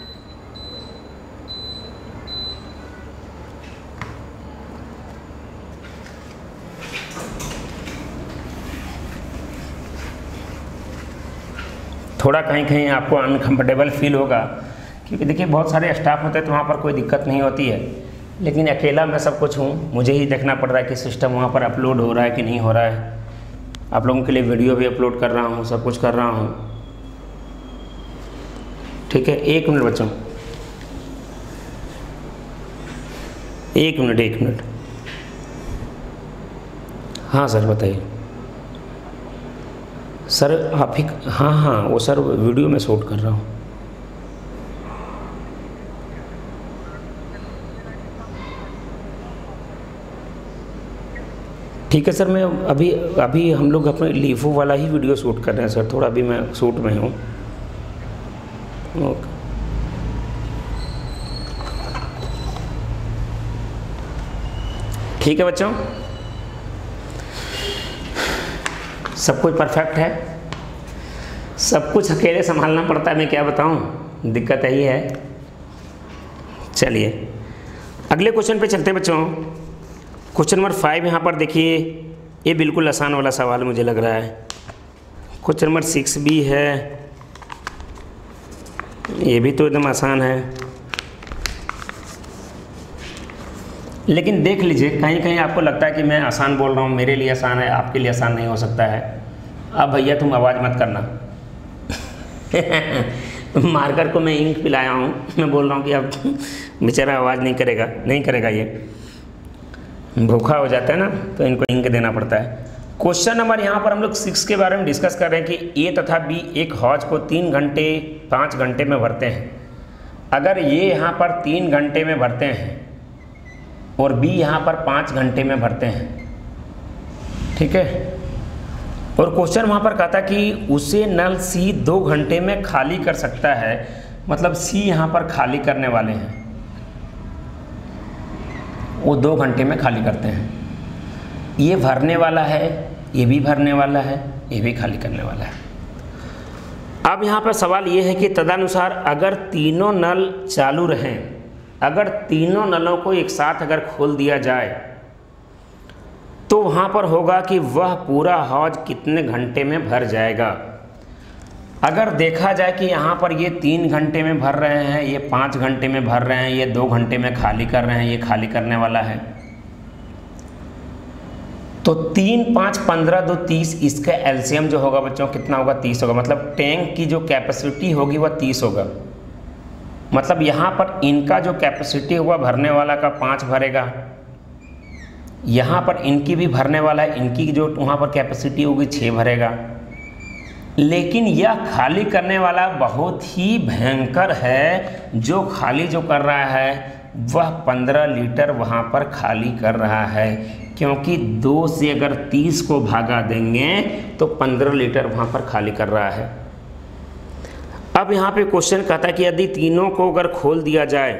Speaker 1: थोड़ा कहीं कहीं आपको अनकंफर्टेबल फील होगा, क्योंकि देखिए बहुत सारे स्टाफ होते हैं तो वहाँ पर कोई दिक्कत नहीं होती है, लेकिन अकेला मैं सब कुछ हूँ, मुझे ही देखना पड़ रहा है कि सिस्टम वहाँ पर अपलोड हो रहा है कि नहीं हो रहा है। आप लोगों के लिए वीडियो भी अपलोड कर रहा हूँ, सब कुछ कर रहा हूँ। ठीक है, एक मिनट बच्चों, एक मिनट एक मिनट। हाँ सर बताइए। सर आप ही, हाँ हाँ वो सर वीडियो में शूट कर रहा हूँ। ठीक है सर, मैं अभी अभी हम लोग अपने लीफो वाला ही वीडियो शूट कर रहे हैं सर, थोड़ा अभी मैं शूट में हूँ। ओके, ठीक है बच्चों, सब कुछ परफेक्ट है। सब कुछ अकेले संभालना पड़ता है, मैं क्या बताऊं, दिक्कत यही है। चलिए अगले क्वेश्चन पे चलते हैं बच्चों। क्वेश्चन नंबर फाइव यहाँ पर देखिए, ये बिल्कुल आसान वाला सवाल मुझे लग रहा है। क्वेश्चन नंबर सिक्स भी है, ये भी तो एकदम आसान है, लेकिन देख लीजिए कहीं कहीं आपको लगता है कि मैं आसान बोल रहा हूँ, मेरे लिए आसान है, आपके लिए आसान नहीं हो सकता है। अब भैया तुम आवाज़ मत करना। मार्कर को मैं इंक पिलाया हूँ, मैं बोल रहा हूँ कि अब बेचारा आवाज़ नहीं करेगा, नहीं करेगा, ये भूखा हो जाता है ना, तो इनको इंक देना पड़ता है। क्वेश्चन नंबर यहाँ पर हम लोग सिक्स के बारे में डिस्कस कर रहे हैं कि ए तथा बी एक हौज को तीन घंटे पाँच घंटे में भरते हैं। अगर ये यहाँ पर तीन घंटे में भरते हैं और बी यहाँ पर पाँच घंटे में भरते हैं, ठीक है। और क्वेश्चन वहाँ पर कहता कि उसे नल सी दो घंटे में खाली कर सकता है, मतलब सी यहाँ पर खाली करने वाले हैं, वो दो घंटे में खाली करते हैं। ये भरने वाला है, ये भी भरने वाला है, ये भी खाली करने वाला है। अब यहाँ पर सवाल ये है कि तदनुसार अगर तीनों नल चालू रहें, अगर तीनों नलों को एक साथ अगर खोल दिया जाए तो वहाँ पर होगा कि वह पूरा हौज कितने घंटे में भर जाएगा। अगर देखा जाए कि यहाँ पर ये तीन घंटे में भर रहे हैं, ये पाँच घंटे में भर रहे हैं, ये दो घंटे में खाली कर रहे हैं, ये खाली करने वाला है, तो तीन पाँच पंद्रह दो तीस, इसका एलसीएम जो होगा बच्चों कितना होगा, तीस होगा। मतलब टैंक की जो कैपेसिटी होगी वह तीस होगा। मतलब यहाँ पर इनका जो कैपेसिटी होगा भरने वाला का पाँच भरेगा, यहाँ पर इनकी भी भरने वाला है, इनकी जो वहाँ पर कैपेसिटी होगी छः भरेगा। लेकिन यह खाली करने वाला बहुत ही भयंकर है, जो खाली जो कर रहा है वह पंद्रह लीटर वहाँ पर खाली कर रहा है, क्योंकि दो से अगर तीस को भागा देंगे तो पंद्रह लीटर वहाँ पर खाली कर रहा है। अब यहाँ पे क्वेश्चन कहता है कि यदि तीनों को अगर खोल दिया जाए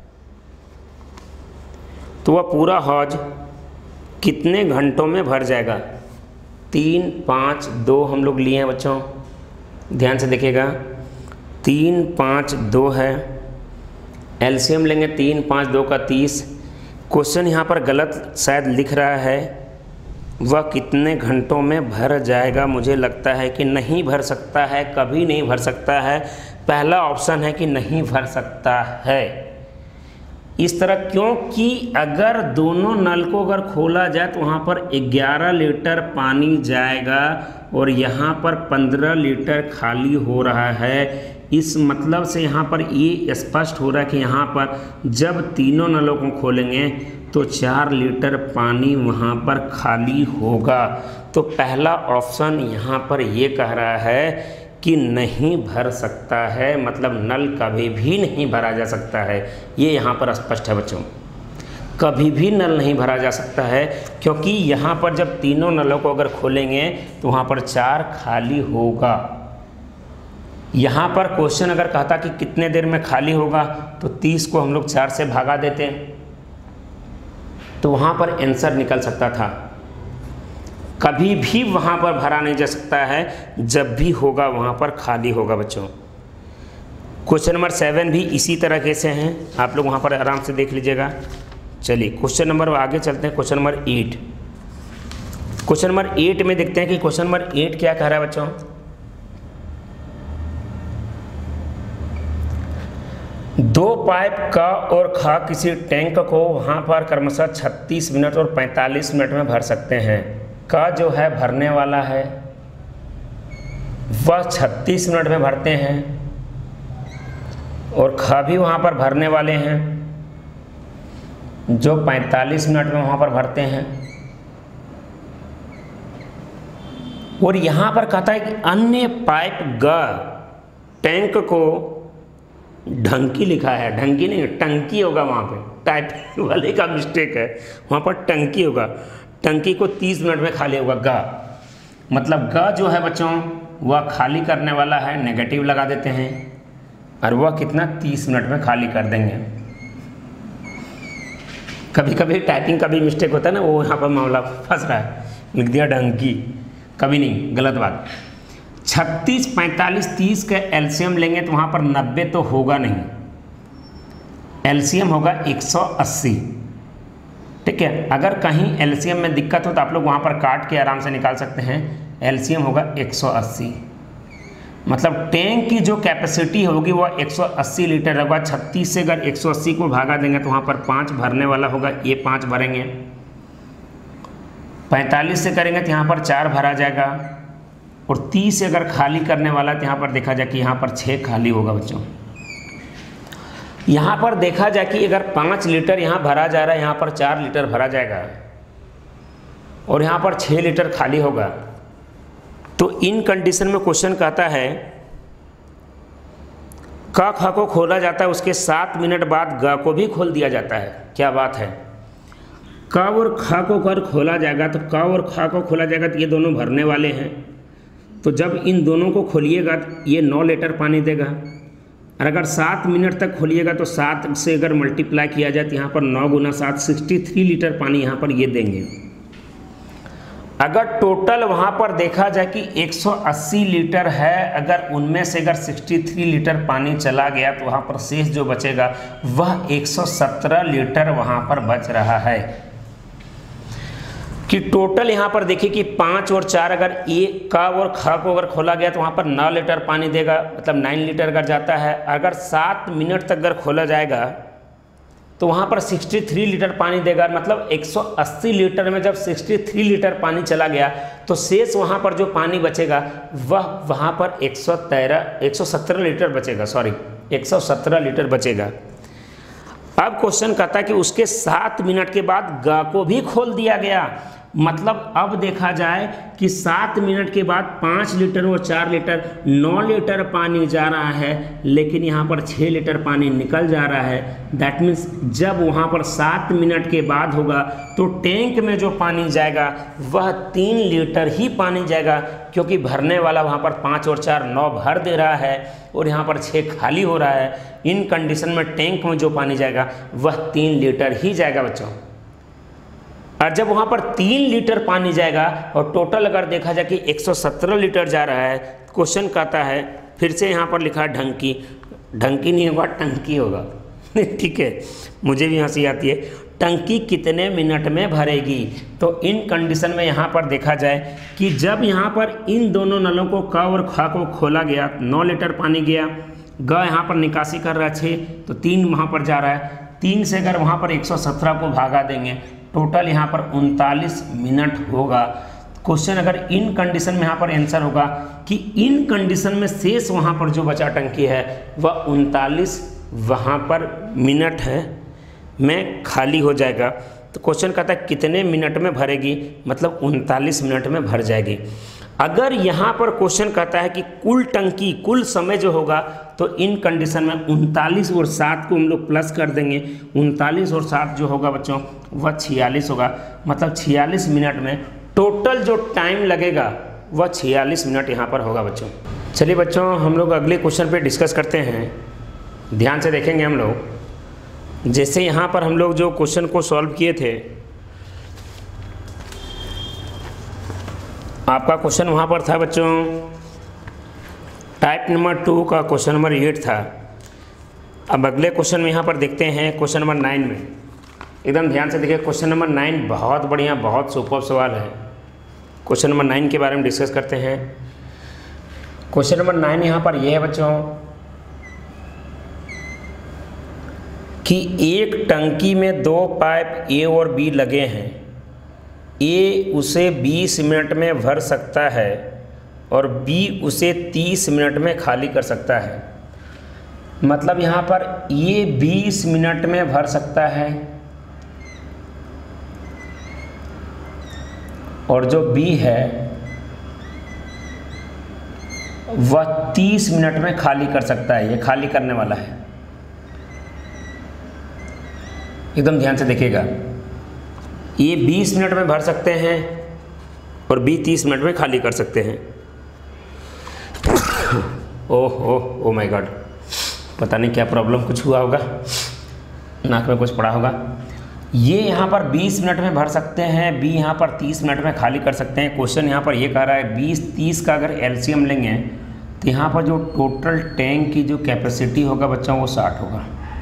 Speaker 1: तो वह पूरा हौज कितने घंटों में भर जाएगा। तीन पाँच दो हम लोग लिए हैं बच्चों, ध्यान से देखिएगा, तीन पाँच दो है, एलसीएम लेंगे तीन पाँच दो का तीस। क्वेश्चन यहाँ पर गलत शायद लिख रहा है, वह कितने घंटों में भर जाएगा। मुझे लगता है कि नहीं भर सकता है, कभी नहीं भर सकता है। पहला ऑप्शन है कि नहीं भर सकता है। इस तरह क्योंकि अगर दोनों नल को अगर खोला जाए तो वहाँ पर ग्यारह लीटर पानी जाएगा और यहाँ पर पंद्रह लीटर खाली हो रहा है। इस मतलब से यहाँ पर ये स्पष्ट हो रहा है कि यहाँ पर जब तीनों नलों को खोलेंगे तो चार लीटर पानी वहाँ पर खाली होगा। तो पहला ऑप्शन यहाँ पर ये कह रहा है कि नहीं भर सकता है, मतलब नल कभी भी नहीं भरा जा सकता है। ये यहाँ पर स्पष्ट है बच्चों, कभी भी नल नहीं भरा जा सकता है, क्योंकि यहाँ पर जब तीनों नलों को अगर खोलेंगे तो वहाँ पर चार खाली होगा। यहाँ पर क्वेश्चन अगर कहता कि कितने देर में खाली होगा तो तीस को हम लोग चार से भागा देते तो वहाँ पर आंसर निकल सकता था। कभी भी वहाँ पर भरा नहीं जा सकता है, जब भी होगा वहाँ पर खाली होगा बच्चों। क्वेश्चन नंबर सेवन भी इसी तरह से हैं, आप लोग वहाँ पर आराम से देख लीजिएगा। चलिए क्वेश्चन नंबर आगे चलते हैं, question number eight. Question number eight में देखते हैं कि क्वेश्चन नंबर एट क्या कह रहा है बच्चों। दो पाइप का और खा किसी टैंक को वहाँ पर क्रमशः छत्तीस मिनट और पैंतालीस मिनट में भर सकते हैं। का जो है भरने वाला है वह छत्तीस मिनट में भरते हैं और खा भी वहाँ पर भरने वाले हैं जो पैंतालीस मिनट में वहाँ पर भरते हैं। और यहाँ पर कहता है कि अन्य पाइप ग टैंक को ढंकी लिखा है, ढंकी नहीं टंकी होगा, वहाँ पे टाइप वाले का मिस्टेक है, वहाँ पर टंकी होगा। टंकी को तीस मिनट में खाली होगा। ग मतलब ग जो है बच्चों वह खाली करने वाला है, नेगेटिव लगा देते हैं, और वह कितना तीस मिनट में खाली कर देंगे। कभी कभी टाइपिंग का भी मिस्टेक होता है ना, वो यहाँ पर मामला फंस रहा है, लिख दिया ढंकी, कभी नहीं, गलत बात। छत्तीस पैंतालीस तीस का एलसीएम लेंगे तो वहाँ पर नब्बे तो होगा नहीं, एलसीएम होगा एक सौ अस्सी। ठीक है, अगर कहीं एलसीएम में दिक्कत हो तो आप लोग वहाँ पर काट के आराम से निकाल सकते हैं। एलसीएम होगा एक सौ अस्सी, मतलब टैंक की जो कैपेसिटी होगी वह एक सौ अस्सी लीटर होगा। छत्तीस से अगर एक सौ अस्सी को भागा देंगे तो वहाँ पर पाँच भरने वाला होगा, ये पाँच भरेंगे। पैंतालीस से करेंगे तो यहाँ पर चार भरा जाएगा, और तीस से अगर खाली करने वाला तो यहाँ पर देखा जाए कि यहाँ पर छः खाली होगा बच्चों। यहाँ पर देखा जाए कि अगर पाँच लीटर यहाँ भरा जा रहा है, यहाँ पर चार लीटर भरा जाएगा, और यहाँ पर छः लीटर खाली होगा, तो इन कंडीशन में क्वेश्चन कहता है क ख को खोला जाता है, उसके सात मिनट बाद ग को भी खोल दिया जाता है। क्या बात है, क और ख को अगर खोला जाएगा तो क और ख को खोला जाएगा तो ये दोनों भरने वाले हैं, तो जब इन दोनों को खोलिएगा तो ये नौ लीटर पानी देगा, और अगर सात मिनट तक खोलिएगा तो सात से अगर मल्टीप्लाई किया जाए तो यहाँ पर नौ गुना सात सिक्सटी थ्री लीटर पानी यहाँ पर ये देंगे। अगर टोटल वहाँ पर देखा जाए कि एक सौ अस्सी लीटर है, अगर उनमें से अगर तिरसठ लीटर पानी चला गया तो वहाँ पर शेष जो बचेगा वह एक सौ सत्रह लीटर वहाँ पर बच रहा है। कि टोटल यहाँ पर देखिए कि पाँच और चार अगर ए का और ख को अगर खोला गया तो वहाँ पर नौ लीटर पानी देगा, मतलब नौ लीटर अगर जाता है। अगर सात मिनट तक अगर खोला जाएगा तो वहाँ पर तिरसठ लीटर पानी देगा, मतलब एक सौ अस्सी लीटर में जब तिरसठ लीटर पानी चला गया तो शेष वहाँ पर जो पानी बचेगा वह वहाँ पर एक सौ तेरह एक सौ सत्रह लीटर बचेगा, सॉरी एक सौ सत्रह लीटर बचेगा। अब क्वेश्चन कहता है कि उसके सात मिनट के बाद ग को भी खोल दिया गया, मतलब अब देखा जाए कि सात मिनट के बाद पाँच लीटर और चार लीटर नौ लीटर पानी जा रहा है, लेकिन यहाँ पर छः लीटर पानी निकल जा रहा है। दैट मीन्स जब वहाँ पर सात मिनट के बाद होगा तो टैंक में जो पानी जाएगा वह तीन लीटर ही पानी जाएगा, क्योंकि भरने वाला वहाँ पर पाँच और चार नौ भर दे रहा है और यहाँ पर छः खाली हो रहा है। इन कंडीशन में टैंक में जो पानी जाएगा वह तीन लीटर ही जाएगा बच्चों। और जब वहाँ पर तीन लीटर पानी जाएगा और टोटल अगर देखा जाए कि एक सौ सत्रह लीटर जा रहा है, क्वेश्चन कहता है फिर से यहाँ पर लिखा है ढंकी, ढंकी नहीं होगा टंकी होगा ठीक है, मुझे भी हंसी आती है। टंकी कितने मिनट में भरेगी, तो इन कंडीशन में यहाँ पर देखा जाए कि जब यहाँ पर इन दोनों नलों को क और ख को खोला गया, नौ लीटर पानी गया, ग यहाँ पर निकासी कर रहा है छः, तो तीन वहाँ पर जा रहा है, तीन से अगर वहाँ पर एक सौ सत्रह को भागा देंगे टोटल यहाँ पर उनतालीस मिनट होगा। क्वेश्चन अगर इन कंडीशन में यहाँ पर आंसर होगा कि इन कंडीशन में शेष वहाँ पर जो बचा टंकी है वह उनतालीस वहाँ पर मिनट है में खाली हो जाएगा। तो क्वेश्चन कहता है कितने मिनट में भरेगी, मतलब उनतालीस मिनट में भर जाएगी। अगर यहाँ पर क्वेश्चन कहता है कि कुल टंकी कुल समय जो होगा, तो इन कंडीशन में उनतालीस और सात को हम लोग प्लस कर देंगे, उनतालीस और सात जो होगा बच्चों वह छियालीस होगा, मतलब छियालीस मिनट में टोटल जो टाइम लगेगा वह छियालीस मिनट यहाँ पर होगा बच्चों। चलिए बच्चों हम लोग अगले क्वेश्चन पे डिस्कस करते हैं, ध्यान से देखेंगे हम लोग। जैसे यहाँ पर हम लोग जो क्वेश्चन को सॉल्व किए थे, आपका क्वेश्चन वहाँ पर था बच्चों टाइप नंबर टू का क्वेश्चन नंबर एट था। अब अगले क्वेश्चन में यहाँ पर देखते हैं क्वेश्चन नंबर नाइन में, एकदम ध्यान से देखिए। क्वेश्चन नंबर नाइन बहुत बढ़िया, बहुत सुपर सवाल है। क्वेश्चन नंबर नाइन के बारे में डिस्कस करते हैं। क्वेश्चन नंबर नाइन यहाँ पर यह है बच्चों कि एक टंकी में दो पाइप ए और बी लगे हैं, ए उसे बीस मिनट में भर सकता है और बी उसे तीस मिनट में खाली कर सकता है। मतलब यहाँ पर ए बीस मिनट में भर सकता है और जो बी है वह तीस मिनट में खाली कर सकता है। ये खाली करने वाला है, एकदम ध्यान से देखिएगा। ये बीस मिनट में भर सकते हैं और बी तीस मिनट में खाली कर सकते हैं। ओह ओह ओ माय गॉड, पता नहीं क्या प्रॉब्लम कुछ हुआ होगा, नाक में कुछ पड़ा होगा। ये यहाँ पर बीस मिनट में भर सकते हैं, बी यहाँ पर तीस मिनट में खाली कर सकते हैं। क्वेश्चन यहाँ पर ये कह रहा है बीस तीस का अगर एलसीएम लेंगे तो यहाँ पर जो टोटल टैंक की जो कैपेसिटी होगा बच्चों वो साठ होगा।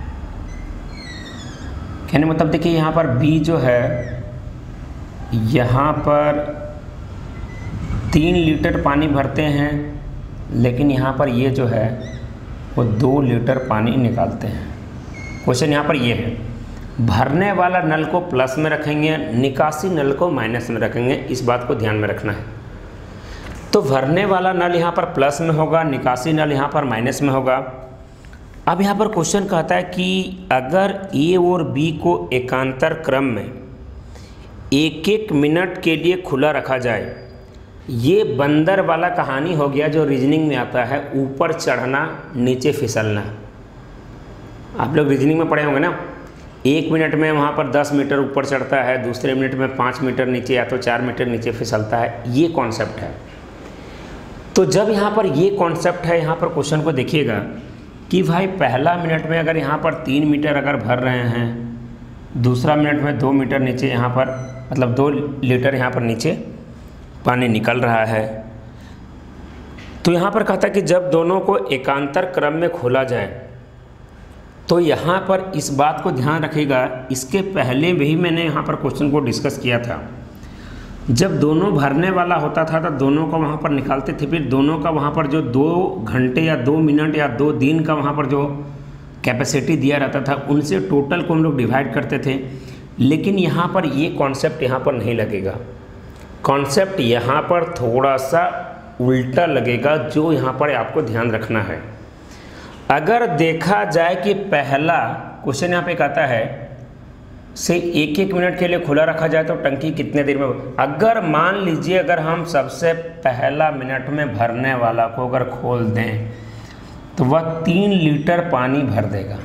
Speaker 1: कहने मतलब देखिए यहाँ पर बी जो है यहाँ पर तीन लीटर पानी भरते हैं, लेकिन यहाँ पर ये जो है वो दो लीटर पानी निकालते हैं। क्वेश्चन यहाँ पर ये है, भरने वाला नल को प्लस में रखेंगे, निकासी नल को माइनस में रखेंगे, इस बात को ध्यान में रखना है। तो भरने वाला नल यहाँ पर प्लस में होगा, निकासी नल यहाँ पर माइनस में होगा। अब यहाँ पर क्वेश्चन कहता है कि अगर ए और बी को एकांतर क्रम में एक एक मिनट के लिए खुला रखा जाए। ये बंदर वाला कहानी हो गया जो रीजनिंग में आता है, ऊपर चढ़ना नीचे फिसलना। आप लोग रीजनिंग में पढ़े होंगे ना, एक मिनट में वहाँ पर दस मीटर ऊपर चढ़ता है, दूसरे मिनट में पाँच मीटर नीचे या तो चार मीटर नीचे फिसलता है, ये कॉन्सेप्ट है। तो जब यहाँ पर ये कॉन्सेप्ट है, यहाँ पर क्वेश्चन को देखिएगा कि भाई पहला मिनट में अगर यहाँ पर तीन मीटर अगर भर रहे हैं, दूसरा मिनट में दो मीटर नीचे यहाँ पर मतलब दो लीटर यहाँ पर नीचे पानी निकल रहा है। तो यहाँ पर कहता है कि जब दोनों को एकांतर क्रम में खोला जाए, तो यहाँ पर इस बात को ध्यान रखिएगा, इसके पहले भी मैंने यहाँ पर क्वेश्चन को डिस्कस किया था। जब दोनों भरने वाला होता था तो दोनों का वहाँ पर निकालते थे, फिर दोनों का वहाँ पर जो दो घंटे या दो मिनट या दो दिन का वहाँ पर जो कैपेसिटी दिया रहता था, उनसे टोटल को हम लोग डिवाइड करते थे। लेकिन यहाँ पर ये कॉन्सेप्ट यहाँ पर नहीं लगेगा। कॉन्सेप्ट यहाँ पर थोड़ा सा उल्टा लगेगा, जो यहाँ पर आपको ध्यान रखना है। अगर देखा जाए कि पहला क्वेश्चन यहाँ पे कहता है से एक एक मिनट के लिए खुला रखा जाए तो टंकी कितने देर में, अगर मान लीजिए अगर हम सबसे पहला मिनट में भरने वाला को अगर खोल दें तो वह तीन लीटर पानी भर देगा,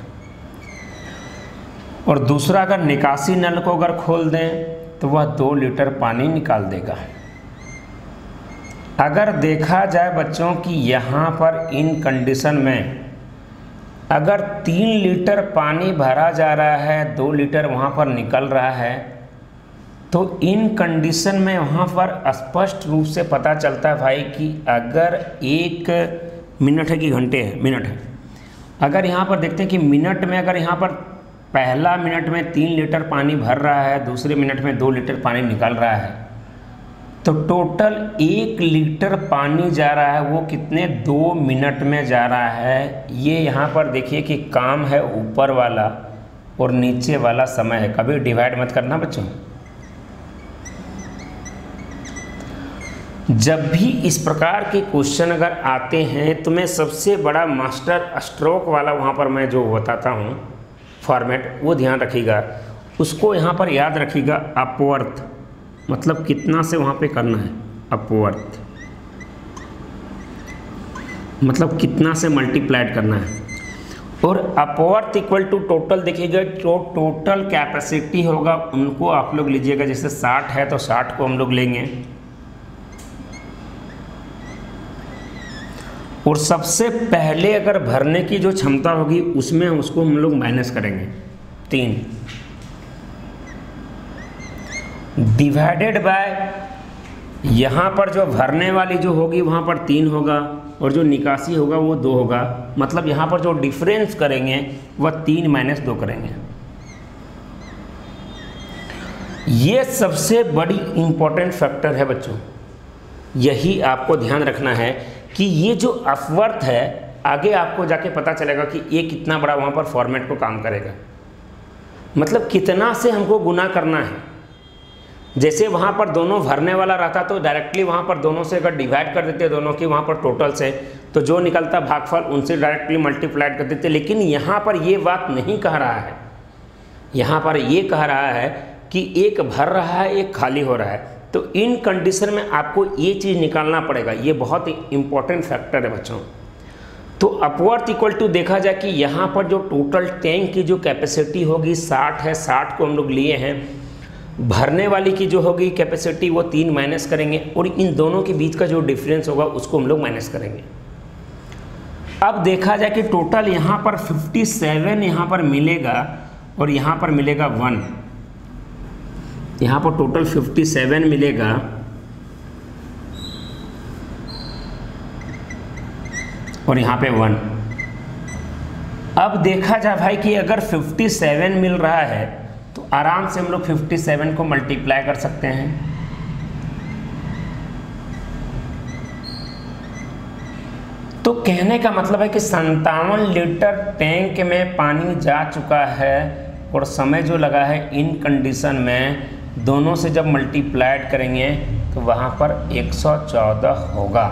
Speaker 1: और दूसरा अगर निकासी नल को अगर खोल दें तो वह दो लीटर पानी निकाल देगा। अगर देखा जाए बच्चों कि यहाँ पर इन कंडीशन में अगर तीन लीटर पानी भरा जा रहा है, दो लीटर वहाँ पर निकल रहा है, तो इन कंडीशन में वहाँ पर स्पष्ट रूप से पता चलता है भाई कि अगर एक मिनट है कि घंटे है, मिनट है। अगर यहाँ पर देखते हैं कि मिनट में अगर यहाँ पर पहला मिनट में तीन लीटर पानी भर रहा है, दूसरे मिनट में दो लीटर पानी निकल रहा है, तो टोटल एक लीटर पानी जा रहा है, वो कितने दो मिनट में जा रहा है। ये यहाँ पर देखिए कि काम है ऊपर वाला और नीचे वाला समय है, कभी डिवाइड मत करना बच्चों। जब भी इस प्रकार के क्वेश्चन अगर आते हैं तो मैं सबसे बड़ा मास्टर स्ट्रोक वाला वहाँ पर मैं जो बताता हूँ फॉर्मेट, वो ध्यान रखिएगा, उसको यहाँ पर याद रखिएगा। अपवर्थ मतलब कितना से वहाँ पे करना है, अपवर्थ मतलब कितना से मल्टीप्लाइड करना है, और अपवर्थ इक्वल टू टोटल देखिएगा, जो टोटल कैपेसिटी होगा उनको आप लोग लीजिएगा। जैसे साठ है तो साठ को हम लोग लेंगे, और सबसे पहले अगर भरने की जो क्षमता होगी उसमें उसको हम लोग माइनस करेंगे तीन, डिवाइडेड बाय यहाँ पर जो भरने वाली जो होगी वहाँ पर तीन होगा, और जो निकासी होगा वो दो होगा। मतलब यहाँ पर जो डिफरेंस करेंगे वह तीन माइनस दो करेंगे। ये सबसे बड़ी इंपॉर्टेंट फैक्टर है बच्चों, यही आपको ध्यान रखना है कि ये जो अपवर्थ है आगे आपको जाके पता चलेगा कि ये कितना बड़ा वहाँ पर फॉर्मेट को काम करेगा, मतलब कितना से हमको गुना करना है। जैसे वहाँ पर दोनों भरने वाला रहता तो डायरेक्टली वहाँ पर दोनों से अगर डिवाइड कर देते दोनों की वहाँ पर टोटल से, तो जो निकलता भागफल उनसे डायरेक्टली मल्टीप्लाइड कर देते। लेकिन यहाँ पर ये बात नहीं कह रहा है, यहाँ पर ये कह रहा है कि एक भर रहा है एक खाली हो रहा है। तो इन कंडीशन में आपको ये चीज़ निकालना पड़ेगा, ये बहुत इंपॉर्टेंट फैक्टर है बच्चों। तो अपवर्थ इक्वल टू देखा जाए कि यहाँ पर जो टोटल टैंक की जो कैपेसिटी होगी साठ है, साठ को हम लोग लिए हैं, भरने वाली की जो होगी कैपेसिटी वो तीन माइनस करेंगे, और इन दोनों के बीच का जो डिफरेंस होगा उसको हम लोग माइनस करेंगे। अब देखा जाए कि टोटल यहाँ पर सत्तावन यहाँ पर मिलेगा और यहाँ पर मिलेगा वन, यहाँ पर टोटल सत्तावन मिलेगा और यहाँ पे वन। अब देखा जाए भाई कि अगर सत्तावन मिल रहा है तो आराम से हम लोग सत्तावन को मल्टीप्लाई कर सकते हैं। तो कहने का मतलब है कि संतावन लीटर टैंक में पानी जा चुका है, और समय जो लगा है इन कंडीशन में दोनों से जब मल्टीप्लाइड करेंगे तो वहाँ पर एक सौ चौदह होगा।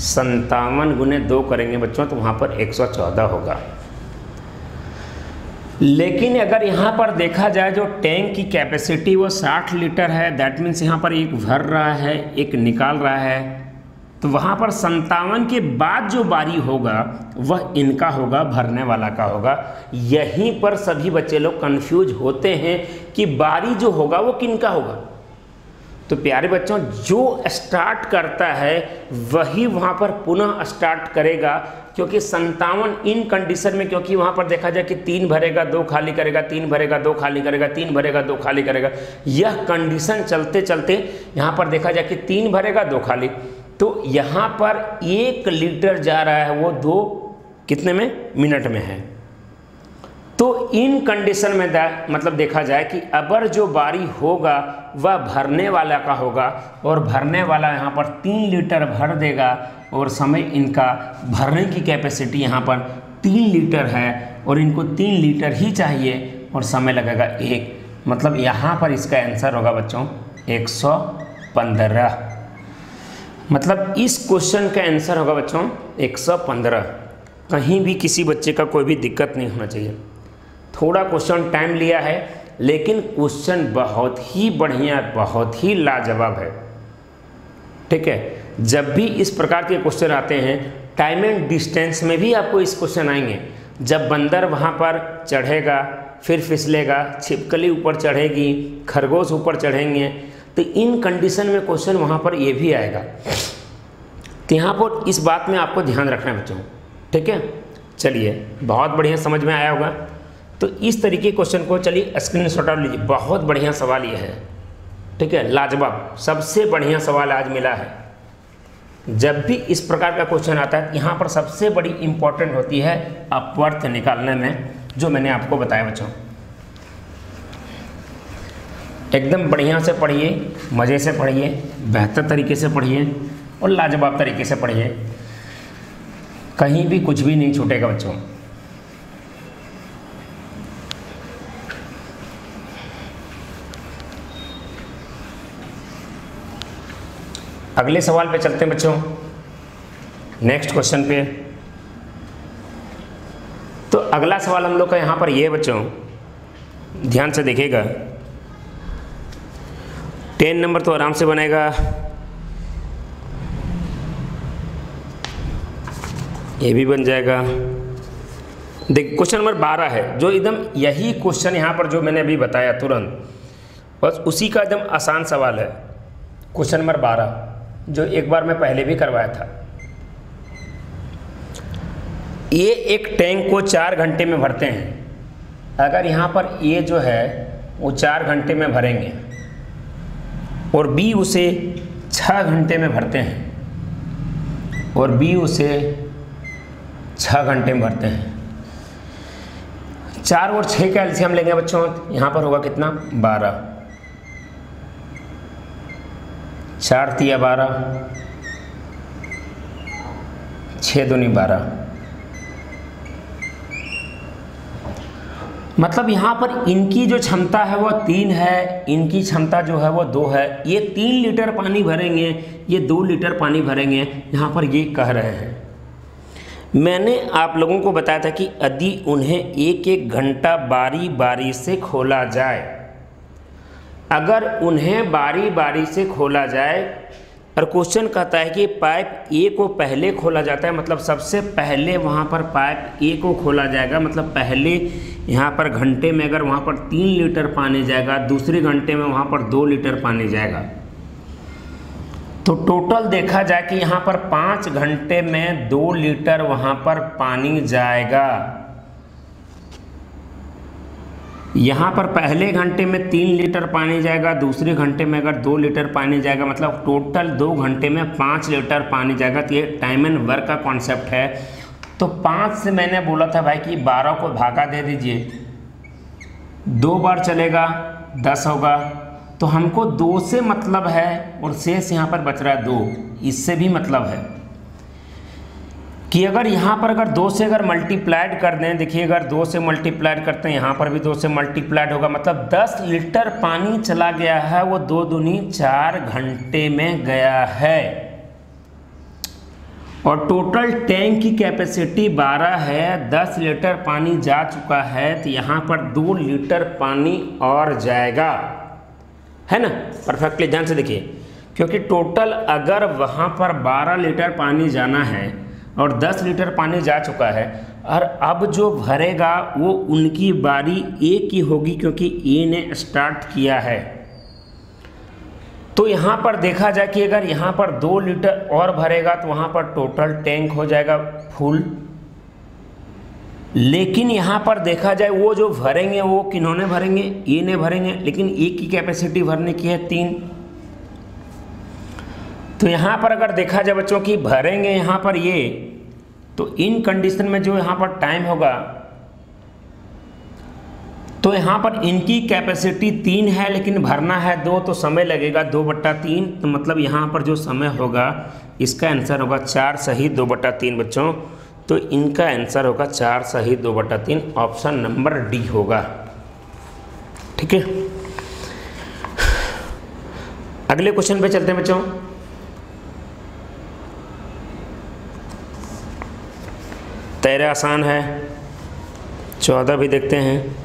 Speaker 1: संतावन गुने दो करेंगे बच्चों तो वहाँ पर एक सौ चौदह होगा। लेकिन अगर यहाँ पर देखा जाए जो टैंक की कैपेसिटी वो साठ लीटर है, दैट मीन्स यहाँ पर एक भर रहा है एक निकाल रहा है, तो वहाँ पर संतावन के बाद जो बारी होगा वह इनका होगा, भरने वाला का होगा। यहीं पर सभी बच्चे लोग कंफ्यूज होते हैं कि बारी जो होगा वो किनका होगा। तो प्यारे बच्चों, जो स्टार्ट करता है वही वहाँ पर पुनः स्टार्ट करेगा, क्योंकि संतावन इन कंडीशन में, क्योंकि वहाँ पर देखा जाए कि तीन भरेगा दो खाली करेगा, तीन भरेगा दो खाली करेगा, तीन भरेगा दो खाली करेगा, यह कंडीशन चलते चलते यहाँ पर देखा जाए कि तीन भरेगा दो खाली, तो यहाँ पर एक लीटर जा रहा है वो दो कितने में मिनट में है। तो इन कंडीशन में मतलब देखा जाए कि अबर जो बारी होगा वह भरने वाला का होगा, और भरने वाला यहाँ पर तीन लीटर भर देगा, और समय इनका भरने की कैपेसिटी यहाँ पर तीन लीटर है और इनको तीन लीटर ही चाहिए और समय लगेगा एक, मतलब यहाँ पर इसका आंसर होगा बच्चों एक सौ पंद्रह। मतलब इस क्वेश्चन का आंसर होगा बच्चों एक सौ पंद्रह। कहीं भी किसी बच्चे का कोई भी दिक्कत नहीं होना चाहिए। थोड़ा क्वेश्चन टाइम लिया है लेकिन क्वेश्चन बहुत ही बढ़िया, बहुत ही लाजवाब है। ठीक है, जब भी इस प्रकार के क्वेश्चन आते हैं, टाइम एंड डिस्टेंस में भी आपको इस क्वेश्चन आएंगे। जब बंदर वहाँ पर चढ़ेगा, फिर फिसलेगा, छिपकली ऊपर चढ़ेगी, खरगोश ऊपर चढ़ेंगे, तो इन कंडीशन में क्वेश्चन वहाँ पर ये भी आएगा। तो यहाँ पर इस बात में आपको ध्यान रखना है बच्चों। ठीक है, चलिए बहुत बढ़िया समझ में आया होगा। तो इस तरीके क्वेश्चन को चलिए स्क्रीन शॉट आप लीजिए। बहुत बढ़िया सवाल ये है। ठीक है, लाजवाब, सबसे बढ़िया सवाल आज मिला है। जब भी इस प्रकार का क्वेश्चन आता है, यहाँ पर सबसे बड़ी इंपॉर्टेंट होती है अपवर्थ निकालने में, जो मैंने आपको बताया बच्चों। एकदम बढ़िया से पढ़िए, मज़े से पढ़िए, बेहतर तरीके से पढ़िए और लाजवाब तरीके से पढ़िए। कहीं भी कुछ भी नहीं छूटेगा बच्चों। अगले सवाल पे चलते हैं बच्चों, नेक्स्ट क्वेश्चन पे। तो अगला सवाल हम लोग का यहाँ पर ये बच्चों, ध्यान से देखिएगा। टेन नंबर तो आराम से बनेगा, ये भी बन जाएगा। देखिए क्वेश्चन नंबर बारह है, जो एकदम यही क्वेश्चन यहाँ पर जो मैंने अभी बताया तुरंत, बस उसी का एकदम आसान सवाल है। क्वेश्चन नंबर बारह जो एक बार मैं पहले भी करवाया था। ये एक टैंक को चार घंटे में भरते हैं। अगर यहाँ पर ए जो है वो चार घंटे में भरेंगे और बी उसे छः घंटे में भरते हैं, और बी उसे छः घंटे में भरते हैं। चार और छः का एलसीएम लेंगे बच्चों, यहाँ पर होगा कितना, बारह। चार तिया बारह, छः दूनी बारह। मतलब यहाँ पर इनकी जो क्षमता है वो तीन है, इनकी क्षमता जो है वो दो है। ये तीन लीटर पानी भरेंगे, ये दो लीटर पानी भरेंगे, यहाँ पर ये कह रहे हैं। मैंने आप लोगों को बताया था कि यदि उन्हें एक एक घंटा बारी बारी से खोला जाए, अगर उन्हें बारी बारी से खोला जाए, और क्वेश्चन कहता है कि पाइप ए को पहले खोला जाता है, मतलब सबसे पहले वहाँ पर पाइप ए को खोला जाएगा, मतलब पहले यहाँ पर घंटे में अगर वहाँ पर तीन लीटर पानी जाएगा, दूसरे घंटे में वहाँ पर दो लीटर पानी जाएगा, तो टोटल देखा जाए कि यहाँ पर पाँच घंटे में दो लीटर वहाँ पर पानी जाएगा। यहाँ पर पहले घंटे में तीन लीटर पानी जाएगा, दूसरे घंटे में अगर दो लीटर पानी जाएगा, मतलब टोटल दो घंटे में पाँच लीटर पानी जाएगा। तो ये टाइम एंड वर्क का कॉन्सेप्ट है। तो पाँच से मैंने बोला था भाई कि बारह को भागा दे दीजिए, दो बार चलेगा दस होगा, तो हमको दो से मतलब है और शेष यहाँ पर बच रहा है दो। इससे भी मतलब है कि अगर यहाँ पर अगर दो से अगर मल्टीप्लाइड कर दें, देखिए अगर दो से मल्टीप्लाइड करते हैं, यहाँ पर भी दो से मल्टीप्लाइड होगा, मतलब दस लीटर पानी चला गया है, वो दो दूनी चार घंटे में गया है। और टोटल टैंक की कैपेसिटी बारह है, दस लीटर पानी जा चुका है, तो यहाँ पर दो लीटर पानी और जाएगा, है ना। परफेक्टली ध्यान से देखिए, क्योंकि टोटल अगर वहाँ पर बारह लीटर पानी जाना है और दस लीटर पानी जा चुका है, और अब जो भरेगा वो उनकी बारी ए की होगी, क्योंकि ए ने स्टार्ट किया है। तो यहाँ पर देखा जाए कि अगर यहाँ पर दो लीटर और भरेगा तो वहाँ पर टोटल टैंक हो जाएगा फुल। लेकिन यहाँ पर देखा जाए वो जो भरेंगे वो किन्होंने भरेंगे, ए ने भरेंगे, लेकिन ए की कैपेसिटी भरने की है तीन। तो यहाँ पर अगर देखा जाए बच्चों की भरेंगे यहाँ पर ये, तो इन कंडीशन में जो यहाँ पर टाइम होगा, तो यहाँ पर इनकी कैपेसिटी तीन है लेकिन भरना है दो, तो समय लगेगा दो बट्टा तीन। तो मतलब यहाँ पर जो समय होगा इसका आंसर होगा चार सही दो बट्टा तीन बच्चों। तो इनका आंसर होगा चार सही दो बट्टा तीन, ऑप्शन नंबर डी होगा। ठीक है, अगले क्वेश्चन पे चलते हैं बच्चों। तेरह आसान है, चौदह भी देखते हैं।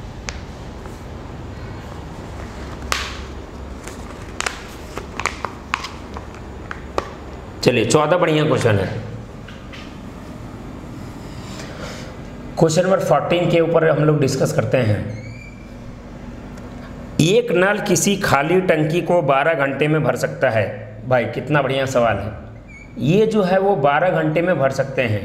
Speaker 1: चलिए चौदह बढ़िया क्वेश्चन है। क्वेश्चन नंबर फोर्टीन के ऊपर हम लोग डिस्कस करते हैं। एक नल किसी खाली टंकी को बारह घंटे में भर सकता है। भाई कितना बढ़िया सवाल है। ये जो है वो बारह घंटे में भर सकते हैं।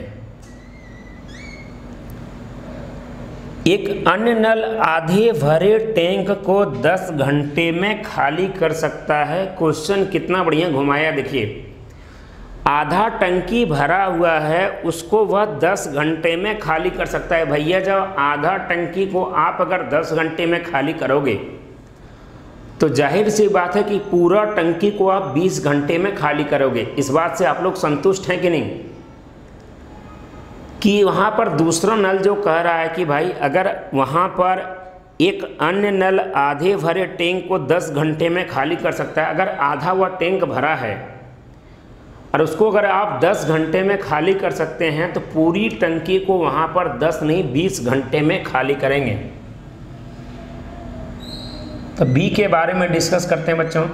Speaker 1: एक अन्य नल आधे भरे टैंक को दस घंटे में खाली कर सकता है। क्वेश्चन कितना बढ़िया घुमाया, देखिए आधा टंकी भरा हुआ है उसको वह दस घंटे में खाली कर सकता है। भैया जब आधा टंकी को आप अगर दस घंटे में खाली करोगे तो जाहिर सी बात है कि पूरा टंकी को आप बीस घंटे में खाली करोगे। इस बात से आप लोग संतुष्ट हैं कि नहीं, कि वहाँ पर दूसरा नल जो कह रहा है कि भाई अगर वहाँ पर एक अन्य नल आधे भरे टैंक को दस घंटे में खाली कर सकता है, अगर आधा वह टैंक भरा है और उसको अगर आप दस घंटे में खाली कर सकते हैं तो पूरी टंकी को वहाँ पर दस नहीं बीस घंटे में खाली करेंगे। तो बी के बारे में डिस्कस करते हैं बच्चों।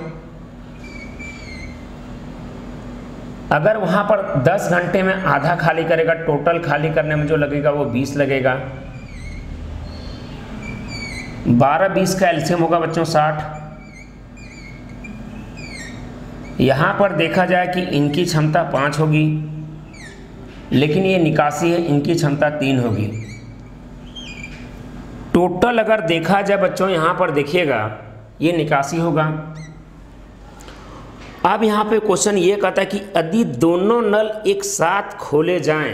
Speaker 1: अगर वहाँ पर दस घंटे में आधा खाली करेगा, टोटल खाली करने में जो लगेगा वो बीस लगेगा। बारह बीस का एलसीएम होगा बच्चों साठ। यहाँ पर देखा जाए कि इनकी क्षमता पाँच होगी लेकिन ये निकासी है, इनकी क्षमता तीन होगी। टोटल अगर देखा जाए बच्चों यहाँ पर देखिएगा ये निकासी होगा। अब यहाँ पे क्वेश्चन ये कहता है कि यदि दोनों नल एक साथ खोले जाएं,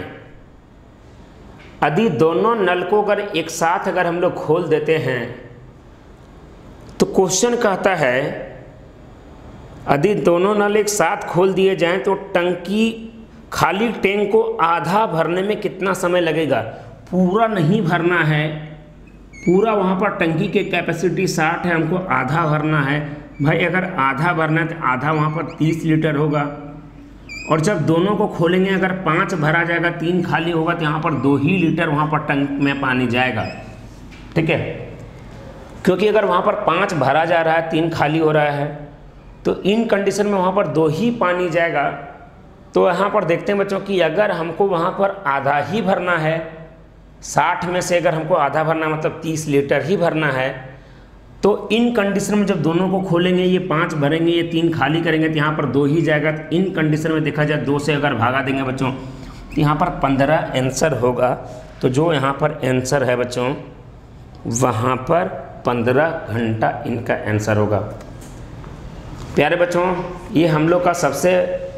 Speaker 1: यदि दोनों नल को अगर एक साथ अगर हम लोग खोल देते हैं तो क्वेश्चन कहता है यदि दोनों नल एक साथ खोल दिए जाएं तो टंकी खाली टैंक को आधा भरने में कितना समय लगेगा। पूरा नहीं भरना है, पूरा वहाँ पर टंकी की कैपेसिटी साठ है, हमको आधा भरना है। भाई अगर आधा भरना है तो आधा वहाँ पर तीस लीटर होगा, और जब दोनों को खोलेंगे अगर पाँच भरा जाएगा तीन खाली होगा तो यहाँ पर दो ही लीटर वहाँ पर टंक में पानी जाएगा। ठीक है, क्योंकि अगर वहाँ पर पाँच भरा जा रहा है तीन खाली हो रहा है तो इन कंडीशन में वहाँ पर दो ही पानी जाएगा। तो यहाँ पर देखते हैं बच्चों कि अगर हमको वहाँ पर आधा ही भरना है, साठ में से अगर हमको आधा भरना मतलब तीस लीटर ही भरना है, तो इन कंडीशन में जब दोनों को खोलेंगे ये पाँच भरेंगे ये तीन खाली करेंगे तो यहाँ पर दो ही जाएगा। तो इन कंडीशन में देखा जाए दो से अगर भागा देंगे बच्चों तो यहाँ पर पंद्रह आंसर होगा। तो जो यहाँ पर आंसर है बच्चों वहाँ पर पंद्रह घंटा इनका आंसर होगा। प्यारे बच्चों ये हम लोग का सबसे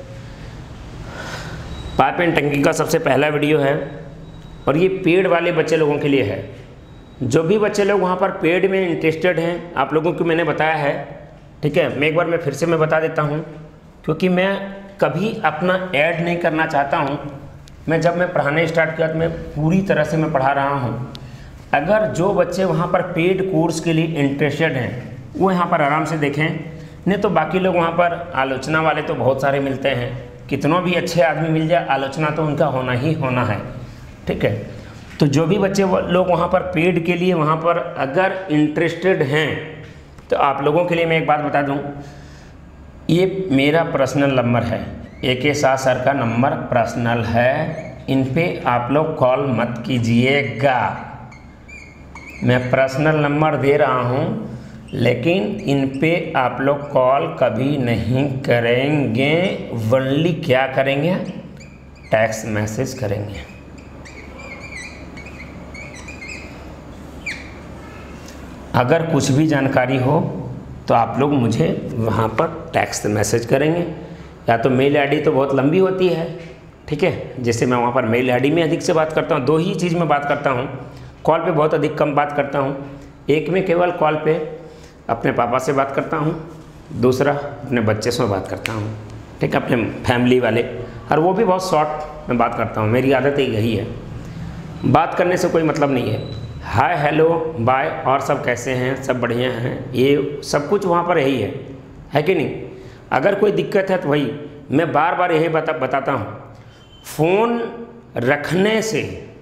Speaker 1: पाइप एंड टंकी का सबसे पहला वीडियो है और ये पेड वाले बच्चे लोगों के लिए है। जो भी बच्चे लोग वहाँ पर पेड में इंटरेस्टेड हैं आप लोगों को मैंने बताया है। ठीक है, मैं एक बार मैं फिर से मैं बता देता हूँ क्योंकि मैं कभी अपना ऐड नहीं करना चाहता हूँ। मैं जब मैं पढ़ाने स्टार्ट किया तो मैं पूरी तरह से मैं पढ़ा रहा हूँ। अगर जो बच्चे वहाँ पर पेड कोर्स के लिए इंटरेस्टेड हैं वो यहाँ पर आराम से देखें, नहीं तो बाकी लोग वहाँ पर आलोचना वाले तो बहुत सारे मिलते हैं, कितनों भी अच्छे आदमी मिल जाए, आलोचना तो उनका होना ही होना है, ठीक है। तो जो भी बच्चे लोग वहाँ पर पेड के लिए वहाँ पर अगर इंटरेस्टेड हैं, तो आप लोगों के लिए मैं एक बात बता दूँ, ये मेरा पर्सनल नंबर है, ए के शाह सर का नंबर पर्सनल है, इन पे आप लोग कॉल मत कीजिएगा। मैं पर्सनल नंबर दे रहा हूँ, लेकिन इन पे आप लोग कॉल कभी नहीं करेंगे, वनली क्या करेंगे, टेक्स्ट मैसेज करेंगे। अगर कुछ भी जानकारी हो तो आप लोग मुझे वहाँ पर टेक्स्ट मैसेज करेंगे, या तो मेल आईडी तो बहुत लंबी होती है, ठीक है, जैसे मैं वहाँ पर मेल आईडी में अधिक से बात करता हूँ, दो ही चीज़ में बात करता हूँ, कॉल पे बहुत अधिक कम बात करता हूँ। एक में केवल कॉल पे अपने पापा से बात करता हूँ, दूसरा अपने बच्चे से बात करता हूँ, ठीक है, अपने फैमिली वाले, और वो भी बहुत शॉर्ट में बात करता हूँ। मेरी आदत ही यही है, बात करने से कोई मतलब नहीं है, हाय हेलो बाय और सब कैसे हैं, सब बढ़िया हैं, ये सब कुछ वहाँ पर यही है, है कि नहीं। अगर कोई दिक्कत है तो वही मैं बार बार यही बता बताता हूँ, फ़ोन रखने से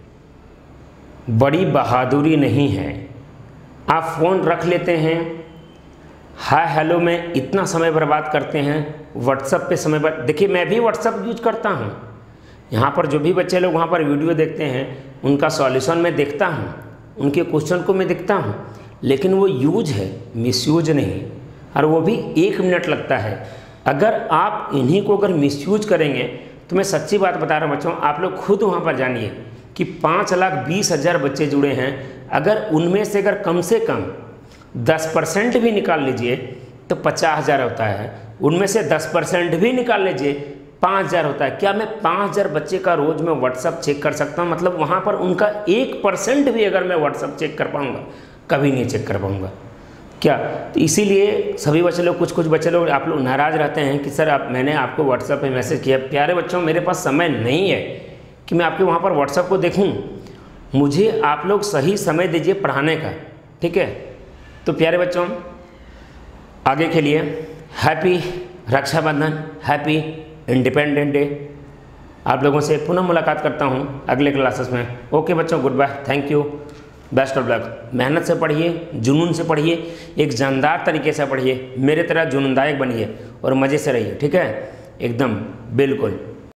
Speaker 1: बड़ी बहादुरी नहीं है। आप फ़ोन रख लेते हैं, हाय हेलो में इतना समय बर्बाद करते हैं, व्हाट्सएप पे समय बर देखिए मैं भी व्हाट्सएप यूज करता हूँ, यहाँ पर जो भी बच्चे लोग वहाँ पर वीडियो देखते हैं उनका सॉल्यूशन मैं देखता हूँ, उनके क्वेश्चन को मैं देखता हूँ, लेकिन वो यूज है, मिसयूज नहीं, और वो भी एक मिनट लगता है। अगर आप इन्हीं को अगर मिसयूज करेंगे तो मैं सच्ची बात बता रहा हूँ बच्चों, आप लोग खुद वहाँ पर जानिए कि पाँच लाख बीस हज़ार बच्चे जुड़े हैं, अगर उनमें से अगर कम से कम दस परसेंट भी निकाल लीजिए तो पचास हज़ार होता है, उनमें से दस परसेंट भी निकाल लीजिए पाँच हज़ार होता है। क्या मैं पाँच हज़ार बच्चे का रोज़ मैं व्हाट्सअप चेक कर सकता हूँ? मतलब वहाँ पर उनका एक परसेंट भी अगर मैं व्हाट्सअप चेक कर पाऊँगा, कभी नहीं चेक कर पाऊँगा क्या। तो इसीलिए सभी बच्चे लोग, कुछ कुछ बच्चे लोग आप लोग नाराज़ रहते हैं कि सर आप मैंने आपको व्हाट्सएप पे मैसेज किया। प्यारे बच्चों, मेरे पास समय नहीं है कि मैं आपके वहाँ पर व्हाट्सएप को देखूँ, मुझे आप लोग सही समय दीजिए पढ़ाने का, ठीक है। तो प्यारे बच्चों, आगे के लिए happy Rakshabandhan, happy independent day. आप लोगों से पुनः मुलाकात करता हूँ अगले क्लासेस में। ओके बच्चों, good bye, thank you, best of luck. मेहनत से पढ़िए, जुनून से पढ़िए, एक जानदार तरीके से पढ़िए, मेरे तरह जुनूनदायक बनिए और मज़े से रहिए, ठीक है, एकदम बिल्कुल।